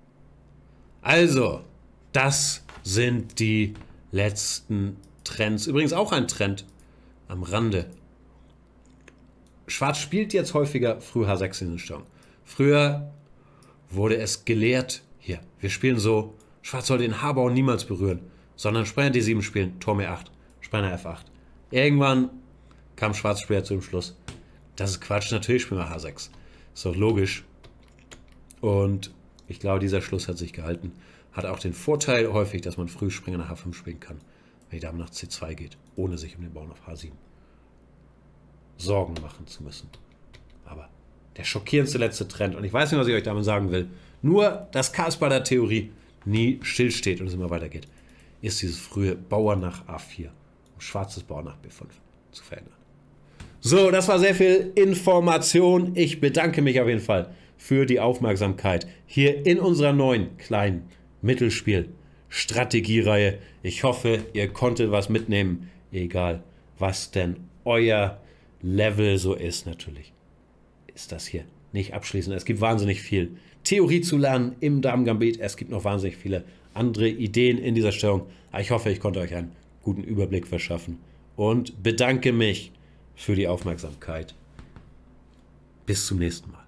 Also, das sind die letzten Trends. Übrigens auch ein Trend am Rande. Schwarz spielt jetzt häufiger früh H6 in den Stellung. Früher wurde es gelehrt, hier, wir spielen so, Schwarz soll den H-Bauern niemals berühren, sondern Springer D7 spielen, Turm E8, Springer F8. Irgendwann kam Schwarz später zu dem Schluss, das ist Quatsch, natürlich spielen wir H6. Ist doch logisch. Und ich glaube, dieser Schluss hat sich gehalten. Hat auch den Vorteil häufig, dass man früh Springer nach H5 spielen kann, wenn die Dame nach C2 geht, ohne sich um den Bauern auf H7 Sorgen machen zu müssen. Aber der schockierendste letzte Trend, und ich weiß nicht, was ich euch damit sagen will, nur, dass Chaos bei der Theorie nie stillsteht und es immer weitergeht, ist dieses frühe Bauern nach A4 und schwarzes Bauern nach B5 zu verändern. So, das war sehr viel Information. Ich bedanke mich auf jeden Fall für die Aufmerksamkeit hier in unserer neuen kleinen Mittelspiel-Strategiereihe. Ich hoffe, ihr konntet was mitnehmen, egal was denn euer Level so ist. Natürlich ist das hier nicht abschließend. Es gibt wahnsinnig viel Theorie zu lernen im Damen-Gambit. Es gibt noch wahnsinnig viele andere Ideen in dieser Stellung. Aber ich hoffe, ich konnte euch einen guten Überblick verschaffen und bedanke mich für die Aufmerksamkeit. Bis zum nächsten Mal.